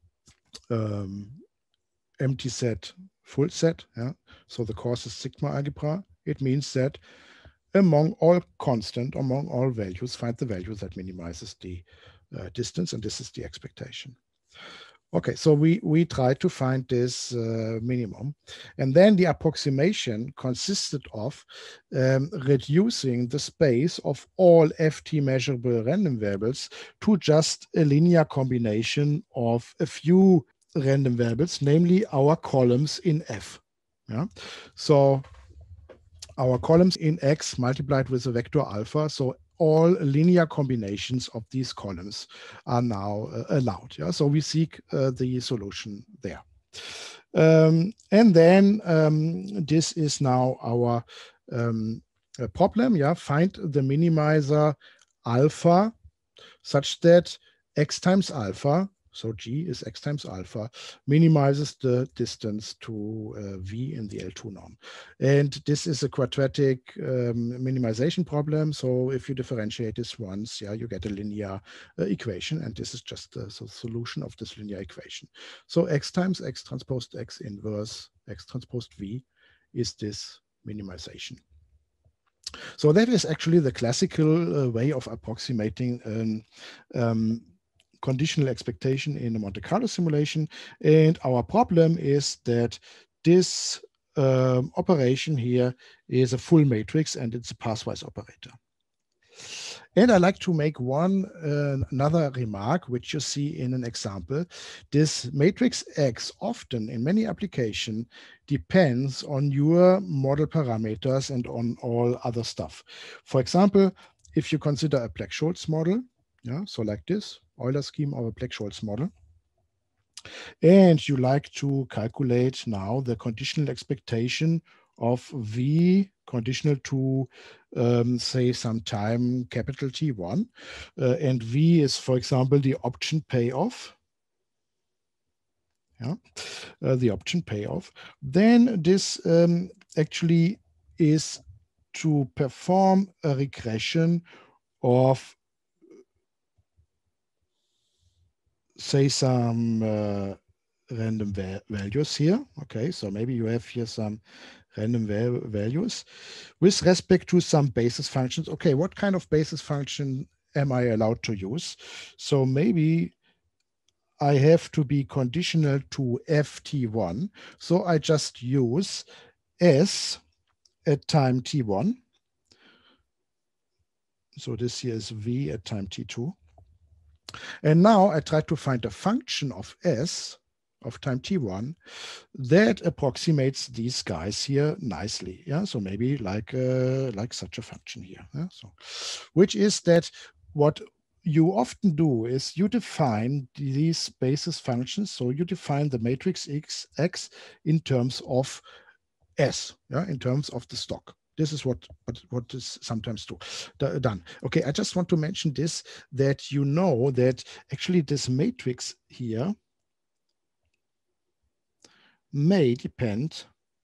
empty set, full set, yeah, so the course is sigma algebra, it means that among all constant, among all values, find the value that minimizes the distance, and this is the expectation. Okay, so we tried to find this minimum, and then the approximation consisted of reducing the space of all FT measurable random variables to just a linear combination of a few random variables, namely our columns in F. Yeah, so our columns in X multiplied with a vector alpha, so all linear combinations of these columns are now allowed. Yeah? So we seek the solution there. And then this is now our problem. Yeah? Find the minimizer alpha such that X times alpha, so G is X times alpha, minimizes the distance to V in the L2 norm. And this is a quadratic minimization problem. So if you differentiate this once, yeah, you get a linear equation. And this is just the solution of this linear equation. So X times X transpose X inverse X transpose V is this minimization. So that is actually the classical way of approximating conditional expectation in a Monte Carlo simulation. And our problem is that this operation here is a full matrix and it's a pathwise operator. And I like to make another remark, which you see in an example. This matrix X often in many applications depends on your model parameters and on all other stuff. For example, if you consider a Black-Scholes model, yeah, so like this, Euler scheme of a Black-Scholes model, and you like to calculate now the conditional expectation of V conditional to, say, some time capital T1. And V is, for example, the option payoff. Yeah, the option payoff. Then this actually is to perform a regression of, say, some random values here. Okay, so maybe you have here some random values with respect to some basis functions. Okay, what kind of basis function am I allowed to use? So maybe I have to be conditional to ft1. So I just use s at time t1. So this here is v at time t2. And now I try to find a function of s of time t1 that approximates these guys here nicely. Yeah, so maybe like such a function here. Yeah? So, which is that what you often do is you define these basis functions. So you define the matrix X in terms of S, yeah, in terms of the stock. This is what is sometimes done. Okay, I just want to mention this, that you know that actually this matrix here may depend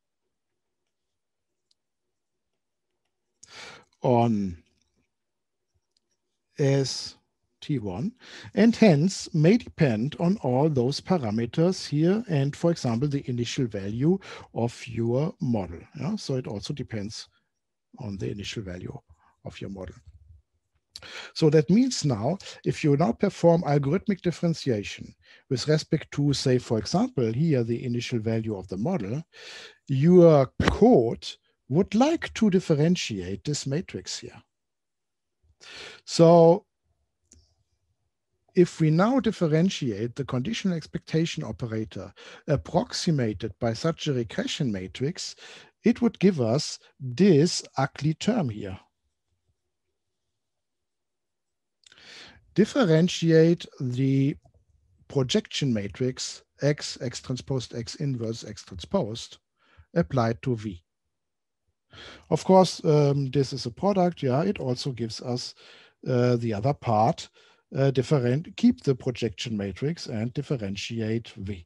on ST1 and hence may depend on all those parameters here and, for example, the initial value of your model. Yeah? So it also depends on the initial value of your model. So that means now, if you now perform algorithmic differentiation with respect to, say, for example, here the initial value of the model, your code would like to differentiate this matrix here. So if we now differentiate the conditional expectation operator approximated by such a regression matrix, it would give us this ugly term here. Differentiate the projection matrix X, X transposed, X inverse, X transposed applied to V. Of course, this is a product. Yeah, it also gives us the other part, keep the projection matrix and differentiate V.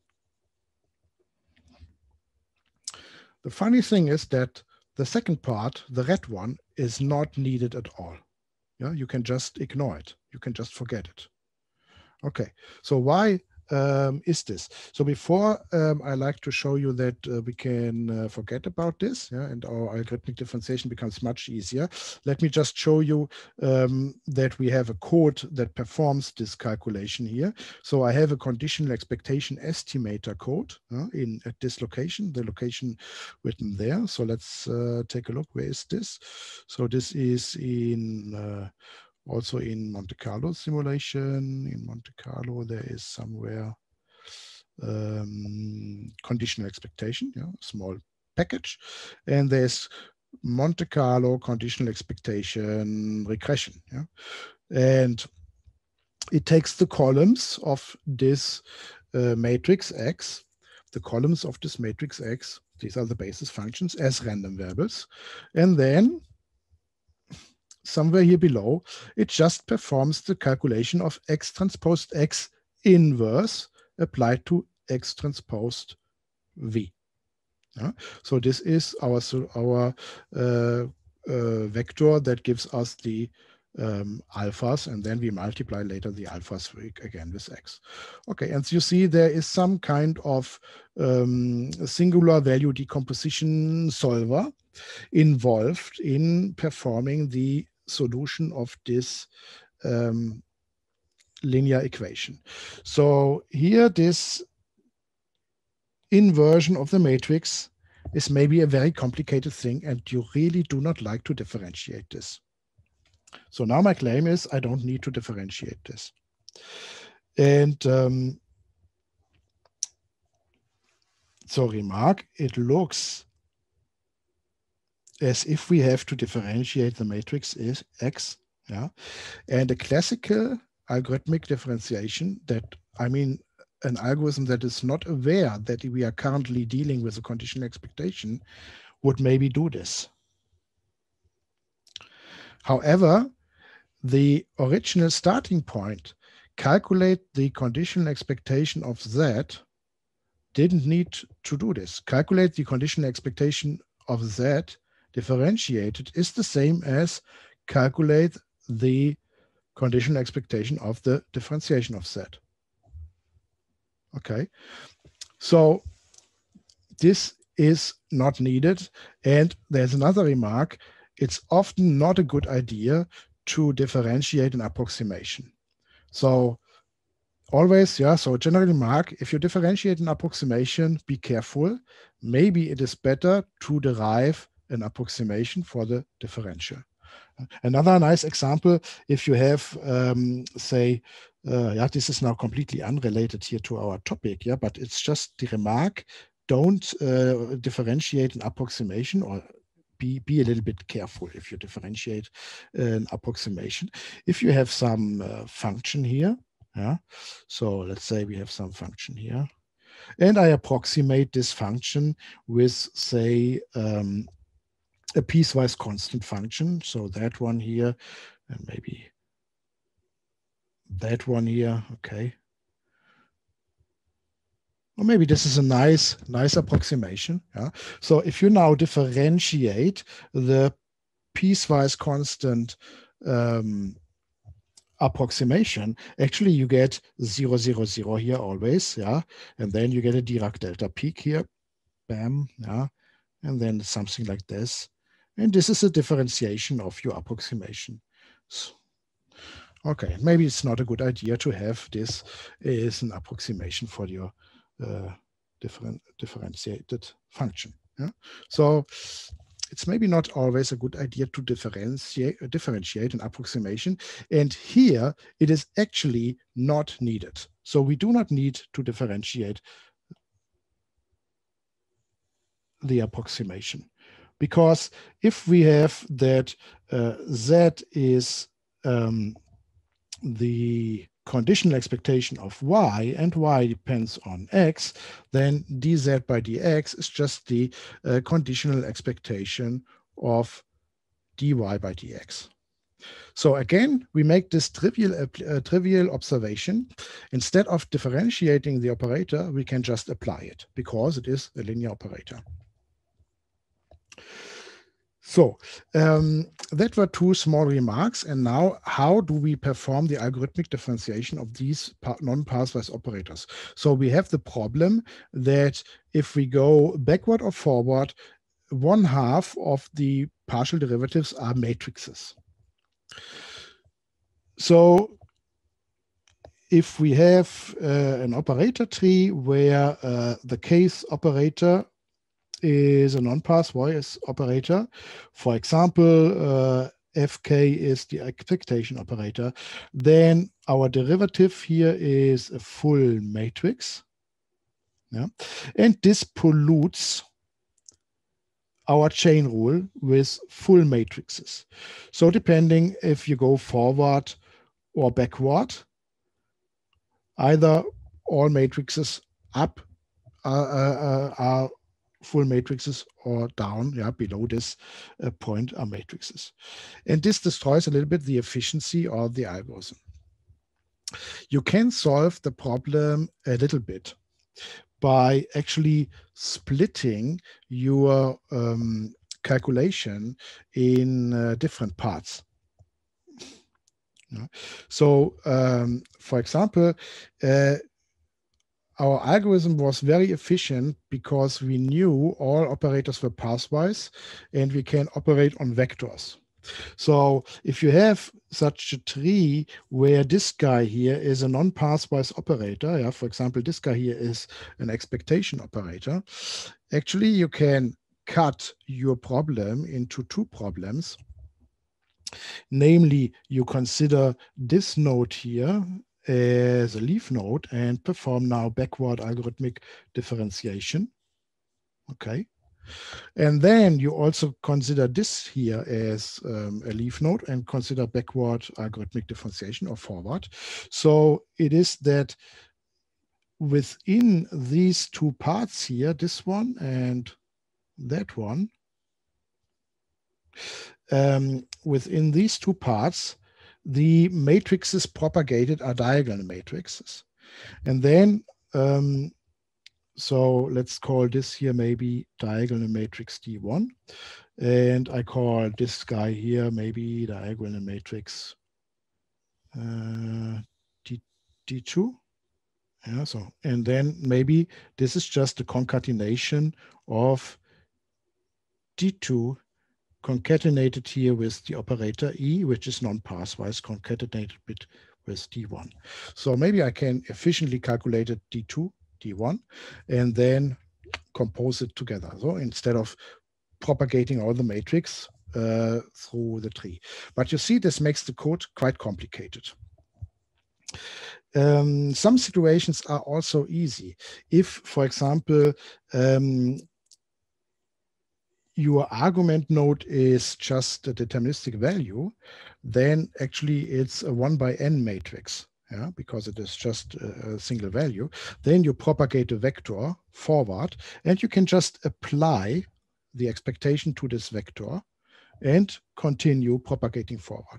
The funny thing is that the second part, the red one, is not needed at all. Yeah, you can just ignore it. You can just forget it. Okay, so why is this? So before I like to show you that we can forget about this, yeah, and our algorithmic differentiation becomes much easier. Let me just show you that we have a code that performs this calculation here. So I have a conditional expectation estimator code at this location, the location written there. So let's take a look. Where is this? So this is in also in Monte Carlo simulation. In Monte Carlo, there is somewhere conditional expectation, yeah, small package. And there's Monte Carlo conditional expectation regression. Yeah? And it takes the columns of this matrix X, the columns of this matrix X, these are the basis functions, as random variables. And then somewhere here below, it just performs the calculation of X transposed X inverse applied to X transposed V. Yeah? So this is our vector that gives us the alphas, and then we multiply later the alphas again with X. Okay, and you see there is some kind of singular value decomposition solver involved in performing the solution of this linear equation. So here this inversion of the matrix is maybe a very complicated thing and you really do not like to differentiate this. So now my claim is I don't need to differentiate this. And so remark, it looks as if we have to differentiate the matrix is X, yeah, and a classical algorithmic differentiation that, I mean, an algorithm that is not aware that we are currently dealing with a conditional expectation would maybe do this. However, the original starting point, calculate the conditional expectation of Z, didn't need to do this. Calculate the conditional expectation of Z differentiated is the same as calculate the conditional expectation of the differentiation of Z. Okay, so this is not needed. And there's another remark. It's often not a good idea to differentiate an approximation. So always, yeah, so general remark, if you differentiate an approximation, be careful. Maybe it is better to derive an approximation for the differential. Another nice example, if you have, say, yeah, this is now completely unrelated here to our topic, yeah, but it's just the remark, don't differentiate an approximation, or be a little bit careful if you differentiate an approximation. If you have some function here, yeah, so let's say we have some function here, and I approximate this function with, say, a piecewise constant function. So that one here, and maybe that one here, okay. Or maybe this is a nice approximation. Yeah. So if you now differentiate the piecewise constant approximation, actually you get 0, 0, 0 here always, yeah, and then you get a Dirac delta peak here, bam, yeah, and then something like this, and this is a differentiation of your approximation. So, okay, maybe it's not a good idea to have this as an approximation for your differentiated function. Yeah? So it's maybe not always a good idea to differentiate an approximation. And here it is actually not needed. So we do not need to differentiate the approximation. Because if we have that Z is the conditional expectation of y, and y depends on x, then dz by dx is just the conditional expectation of dy by dx. So again, we make this trivial observation. Instead of differentiating the operator, we can just apply it because it is a linear operator. So that were two small remarks. And now, how do we perform the algorithmic differentiation of these non-pathwise operators? So we have the problem that if we go backward or forward, 1/2 of the partial derivatives are matrices. So if we have an operator tree where the case operator is a non-pathwise operator. For example, Fk is the expectation operator. Then our derivative here is a full matrix. Yeah? And this pollutes our chain rule with full matrices. So depending if you go forward or backward, either all matrices up are full matrices or down, yeah, below this point are matrices. And this destroys a little bit the efficiency of the algorithm. You can solve the problem a little bit by actually splitting your calculation in different parts. Yeah. So, for example, our algorithm was very efficient because we knew all operators were pathwise and we can operate on vectors. So if you have such a tree where this guy here is a non-pathwise operator, yeah, for example, this guy here is an expectation operator, actually you can cut your problem into two problems. Namely, you consider this node here as a leaf node and perform now backward algorithmic differentiation. Okay. And then you also consider this here as a leaf node and consider backward algorithmic differentiation or forward. So it is that within these two parts here, this one and that one, within these two parts, the matrices propagated are diagonal matrices. And then, so let's call this here maybe diagonal matrix D1. And I call this guy here maybe diagonal matrix D2. Yeah, so, and then maybe this is just a concatenation of D2 concatenated here with the operator E, which is non-pathwise concatenated with D1. So maybe I can efficiently calculate it D2, D1, and then compose it together. So instead of propagating all the matrix through the tree. But you see, this makes the code quite complicated. Some situations are also easy. If, for example, your argument node is just a deterministic value, then actually it's a 1/n matrix, yeah, because it is just a single value. Then you propagate a vector forward and you can just apply the expectation to this vector and continue propagating forward.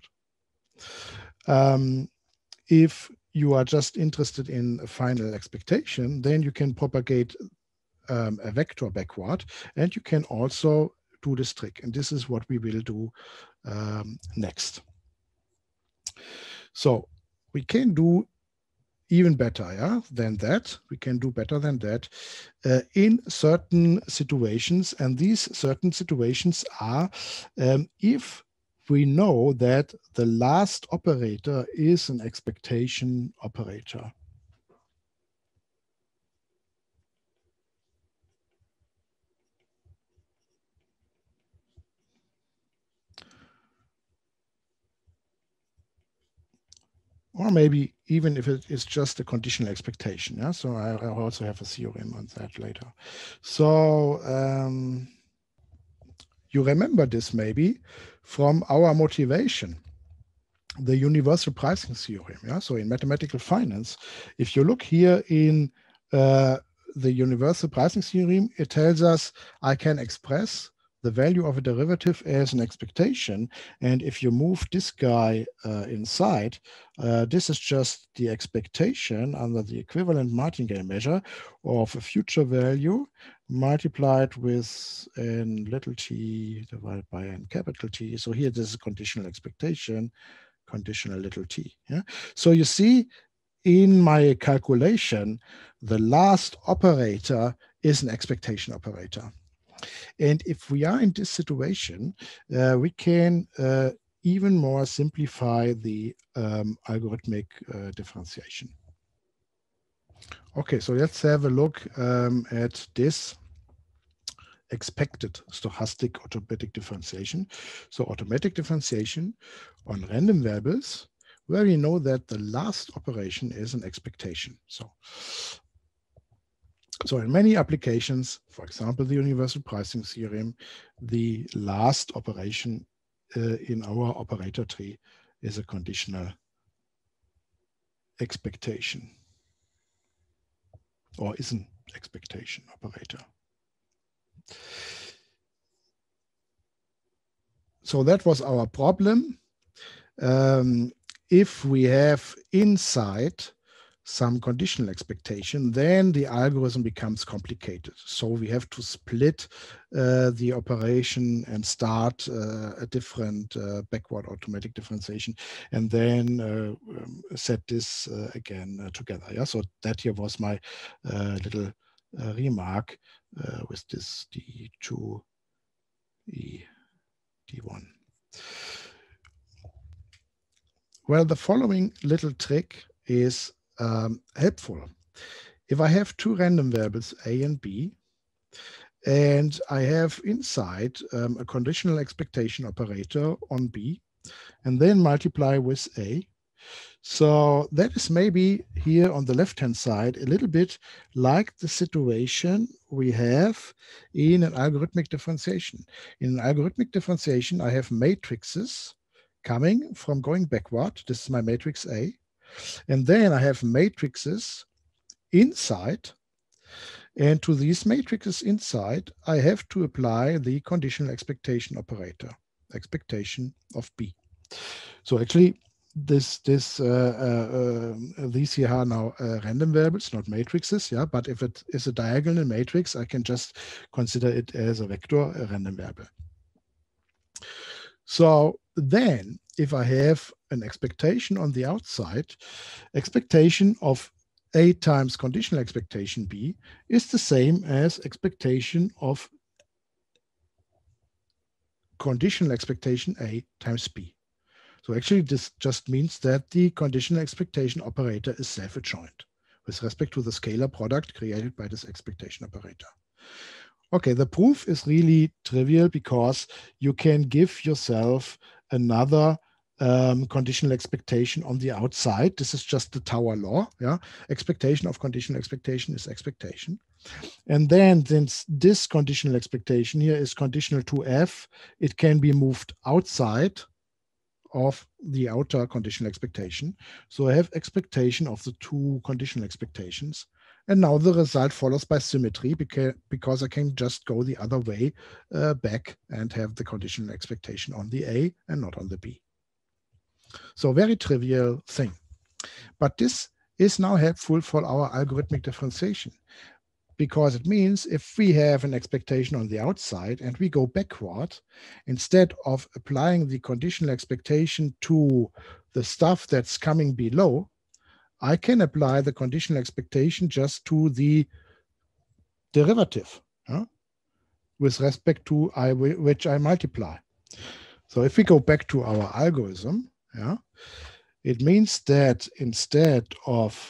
If you are just interested in a final expectation, then you can propagate a vector backward, and you can also do this trick. And this is what we will do next. So we can do even better than that. We can do better than that in certain situations. And these certain situations are if we know that the last operator is an expectation operator. Or maybe even if it is just a conditional expectation. Yeah, so I also have a theorem on that later. So you remember this maybe from our motivation, the universal pricing theorem. Yeah, so in mathematical finance, if you look here in the universal pricing theorem, it tells us I can express the value of a derivative as an expectation. And if you move this guy inside, this is just the expectation under the equivalent martingale measure of a future value multiplied with n little t divided by n capital T. So here this is conditional expectation, conditional little t. Yeah? So you see, in my calculation, the last operator is an expectation operator. And if we are in this situation, we can even more simplify the algorithmic differentiation. Okay, so let's have a look at this expected stochastic automatic differentiation. So automatic differentiation on random variables, where we know that the last operation is an expectation. So in many applications, for example, the universal pricing theorem, the last operation in our operator tree is a conditional expectation, or is an expectation operator. So that was our problem. If we have inside some conditional expectation, then the algorithm becomes complicated. So we have to split the operation and start a different backward automatic differentiation, and then set this again together. Yeah, so that here was my little remark with this D2, D1. Well, the following little trick is helpful. If I have two random variables, A and B, and I have inside a conditional expectation operator on B, and then multiply with A. So that is maybe here on the left-hand side, a little bit like the situation we have in an algorithmic differentiation. In an algorithmic differentiation, I have matrices coming from going backward. This is my matrix A. And then I have matrices inside. And to these matrices inside, I have to apply the conditional expectation operator, expectation of B. So actually, these here are now random variables, not matrices. Yeah, but if it is a diagonal matrix, I can just consider it as a vector, a random variable. So then, if I have an expectation on the outside, expectation of A times conditional expectation B is the same as expectation of conditional expectation A times B. So actually, this just means that the conditional expectation operator is self-adjoint with respect to the scalar product created by this expectation operator. Okay, the proof is really trivial because you can give yourself another conditional expectation on the outside. This is just the Tower law. Yeah, expectation of conditional expectation is expectation. And then since this conditional expectation here is conditional to F, it can be moved outside of the outer conditional expectation. So I have expectation of the two conditional expectations. And now the result follows by symmetry because I can just go the other way back and have the conditional expectation on the A and not on the B. So very trivial thing. But this is now helpful for our algorithmic differentiation, because it means if we have an expectation on the outside and we go backward, instead of applying the conditional expectation to the stuff that's coming below, I can apply the conditional expectation just to the derivative with respect to which I multiply. So if we go back to our algorithm, it means that instead of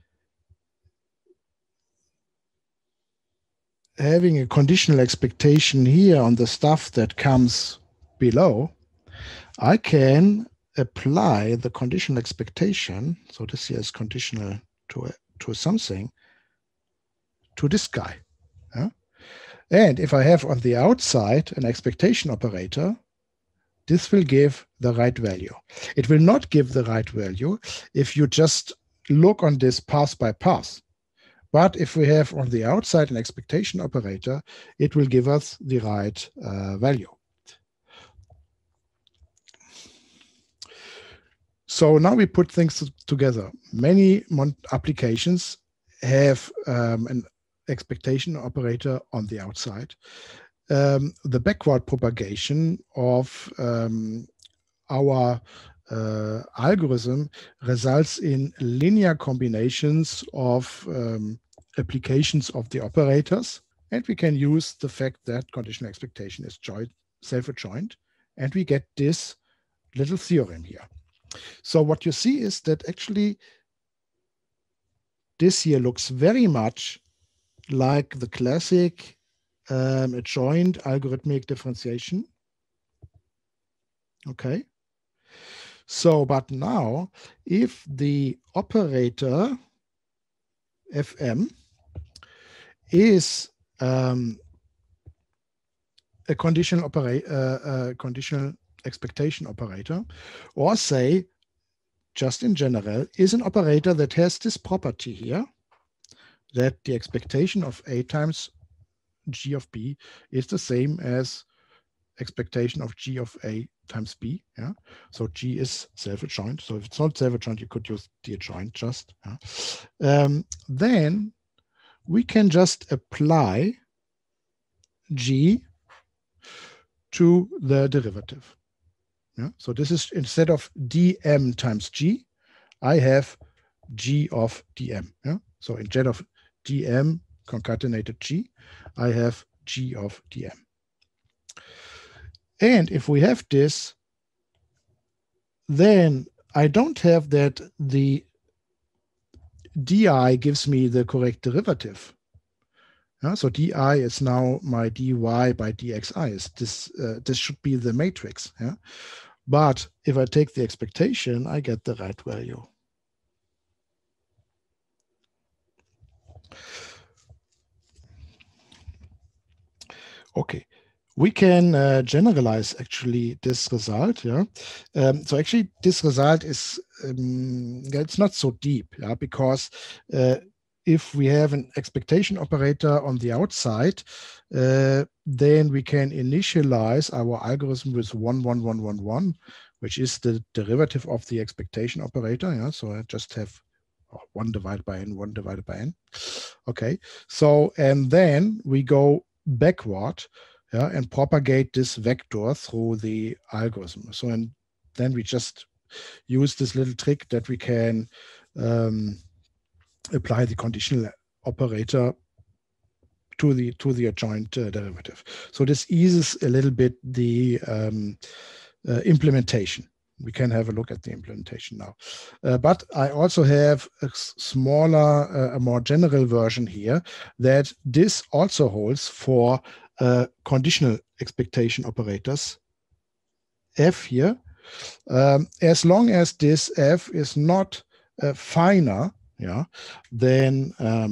having a conditional expectation here on the stuff that comes below, I can apply the conditional expectation. So this here is conditional to something, to this guy. And if I have on the outside an expectation operator, this will give the right value. It will not give the right value if you just look on this pass by pass. But if we have on the outside an expectation operator, it will give us the right value. So now we put things together. Many applications have an expectation operator on the outside. The backward propagation of our algorithm results in linear combinations of applications of the operators, and we can use the fact that conditional expectation is self-adjoint, and we get this little theorem here. So what you see is that actually this here looks very much like the classic adjoint algorithmic differentiation. Okay. So, but now if the operator Fm is a conditional expectation operator, or say, just in general, is an operator that has this property here, that the expectation of A times G of B is the same as expectation of G of A times B. So G is self-adjoint. So if it's not self-adjoint, you could use the adjoint just. Then we can just apply G to the derivative. So this is, instead of dm times G, I have G of dm. So instead of dm concatenated G, I have G of dm. And if we have this, then I don't have that the di gives me the correct derivative. So di is now my dy by dxi. This should be the matrix. But if I take the expectation, I get the right value. Okay, we can generalize actually this result. So actually this result is it's not so deep, because if we have an expectation operator on the outside, then we can initialize our algorithm with 1, 1, 1, 1, 1, which is the derivative of the expectation operator. So I just have 1 divided by n, 1 divided by n. Okay, so and then we go backward, and propagate this vector through the algorithm. So and then we just use this little trick that we can apply the conditional operator to the adjoint derivative. So this eases a little bit the implementation. We can have a look at the implementation now. But I also have a smaller, a more general version here, that this also holds for conditional expectation operators, F here, as long as this F is not finer, than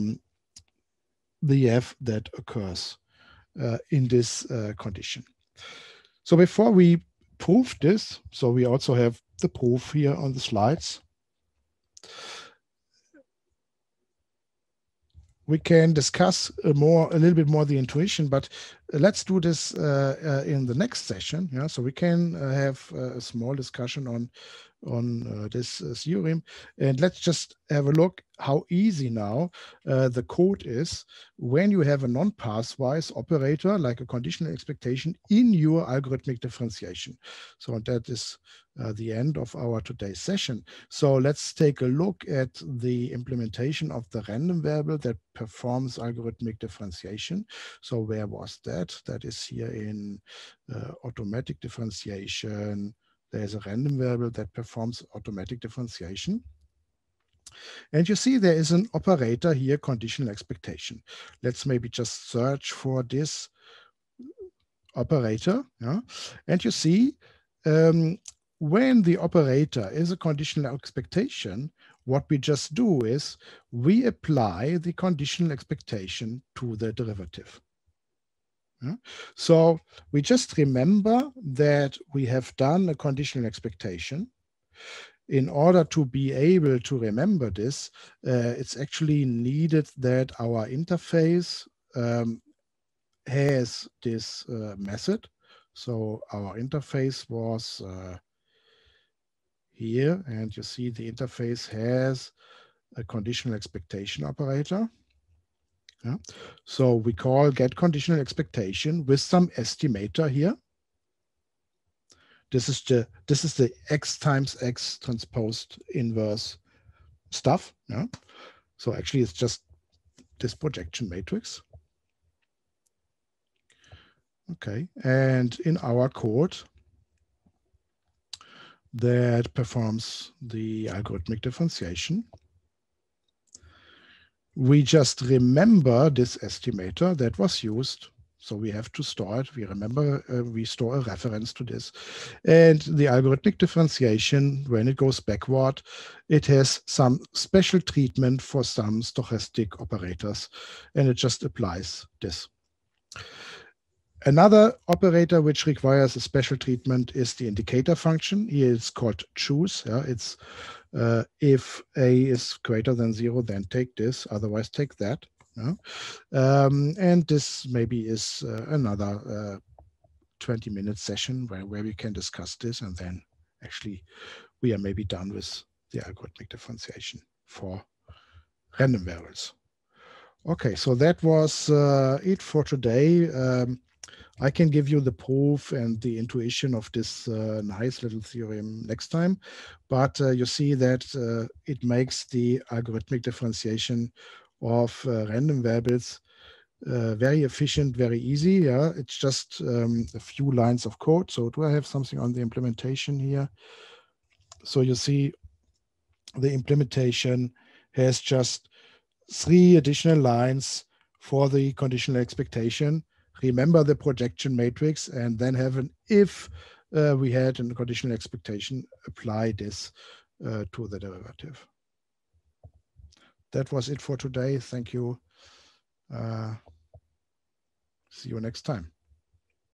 the F that occurs in this condition. So before we prove this, so we also have the proof here on the slides. we can discuss a little bit more the intuition, but let's do this in the next session. Yeah, so we can have a small discussion on this theorem, and let's just have a look how easy now the code is when you have a non-pathwise operator like a conditional expectation in your algorithmic differentiation. So that is the end of our today's session. So let's take a look at the implementation of the random variable that performs algorithmic differentiation. So where was that? That is here in automatic differentiation. There's a random variable that performs automatic differentiation. And you see there is an operator here, conditional expectation. Let's maybe just search for this operator. Yeah? And you see when the operator is a conditional expectation, what we just do is we apply the conditional expectation to the derivative. Yeah? So we just remember that we have done a conditional expectation. In order to be able to remember this, it's actually needed that our interface has this method. So our interface was here, and you see the interface has a conditional expectation operator. Yeah. So we call get conditional expectation with some estimator here. This is the x times x transposed inverse stuff. Yeah. So actually it's just this projection matrix. Okay, and in our code that performs the algorithmic differentiation, we just remember this estimator that was used. So we have to store it. We remember, we store a reference to this. And the algorithmic differentiation, when it goes backward, it has some special treatment for some stochastic operators, and it just applies this. Another operator which requires a special treatment is the indicator function. Here it's called choose. Yeah? It's if a is greater than 0, then take this, otherwise take that. Yeah? And this maybe is another 20-minute session where we can discuss this, and then actually we are maybe done with the algorithmic differentiation for random variables. Okay, so that was it for today. I can give you the proof and the intuition of this nice little theorem next time, but you see that it makes the algorithmic differentiation of random variables very efficient, very easy. Yeah, it's just a few lines of code. So do I have something on the implementation here? So you see the implementation has just 3 additional lines for the conditional expectation. Remember the projection matrix, and then have an if we had a conditional expectation, apply this to the derivative. That was it for today. Thank you. See you next time.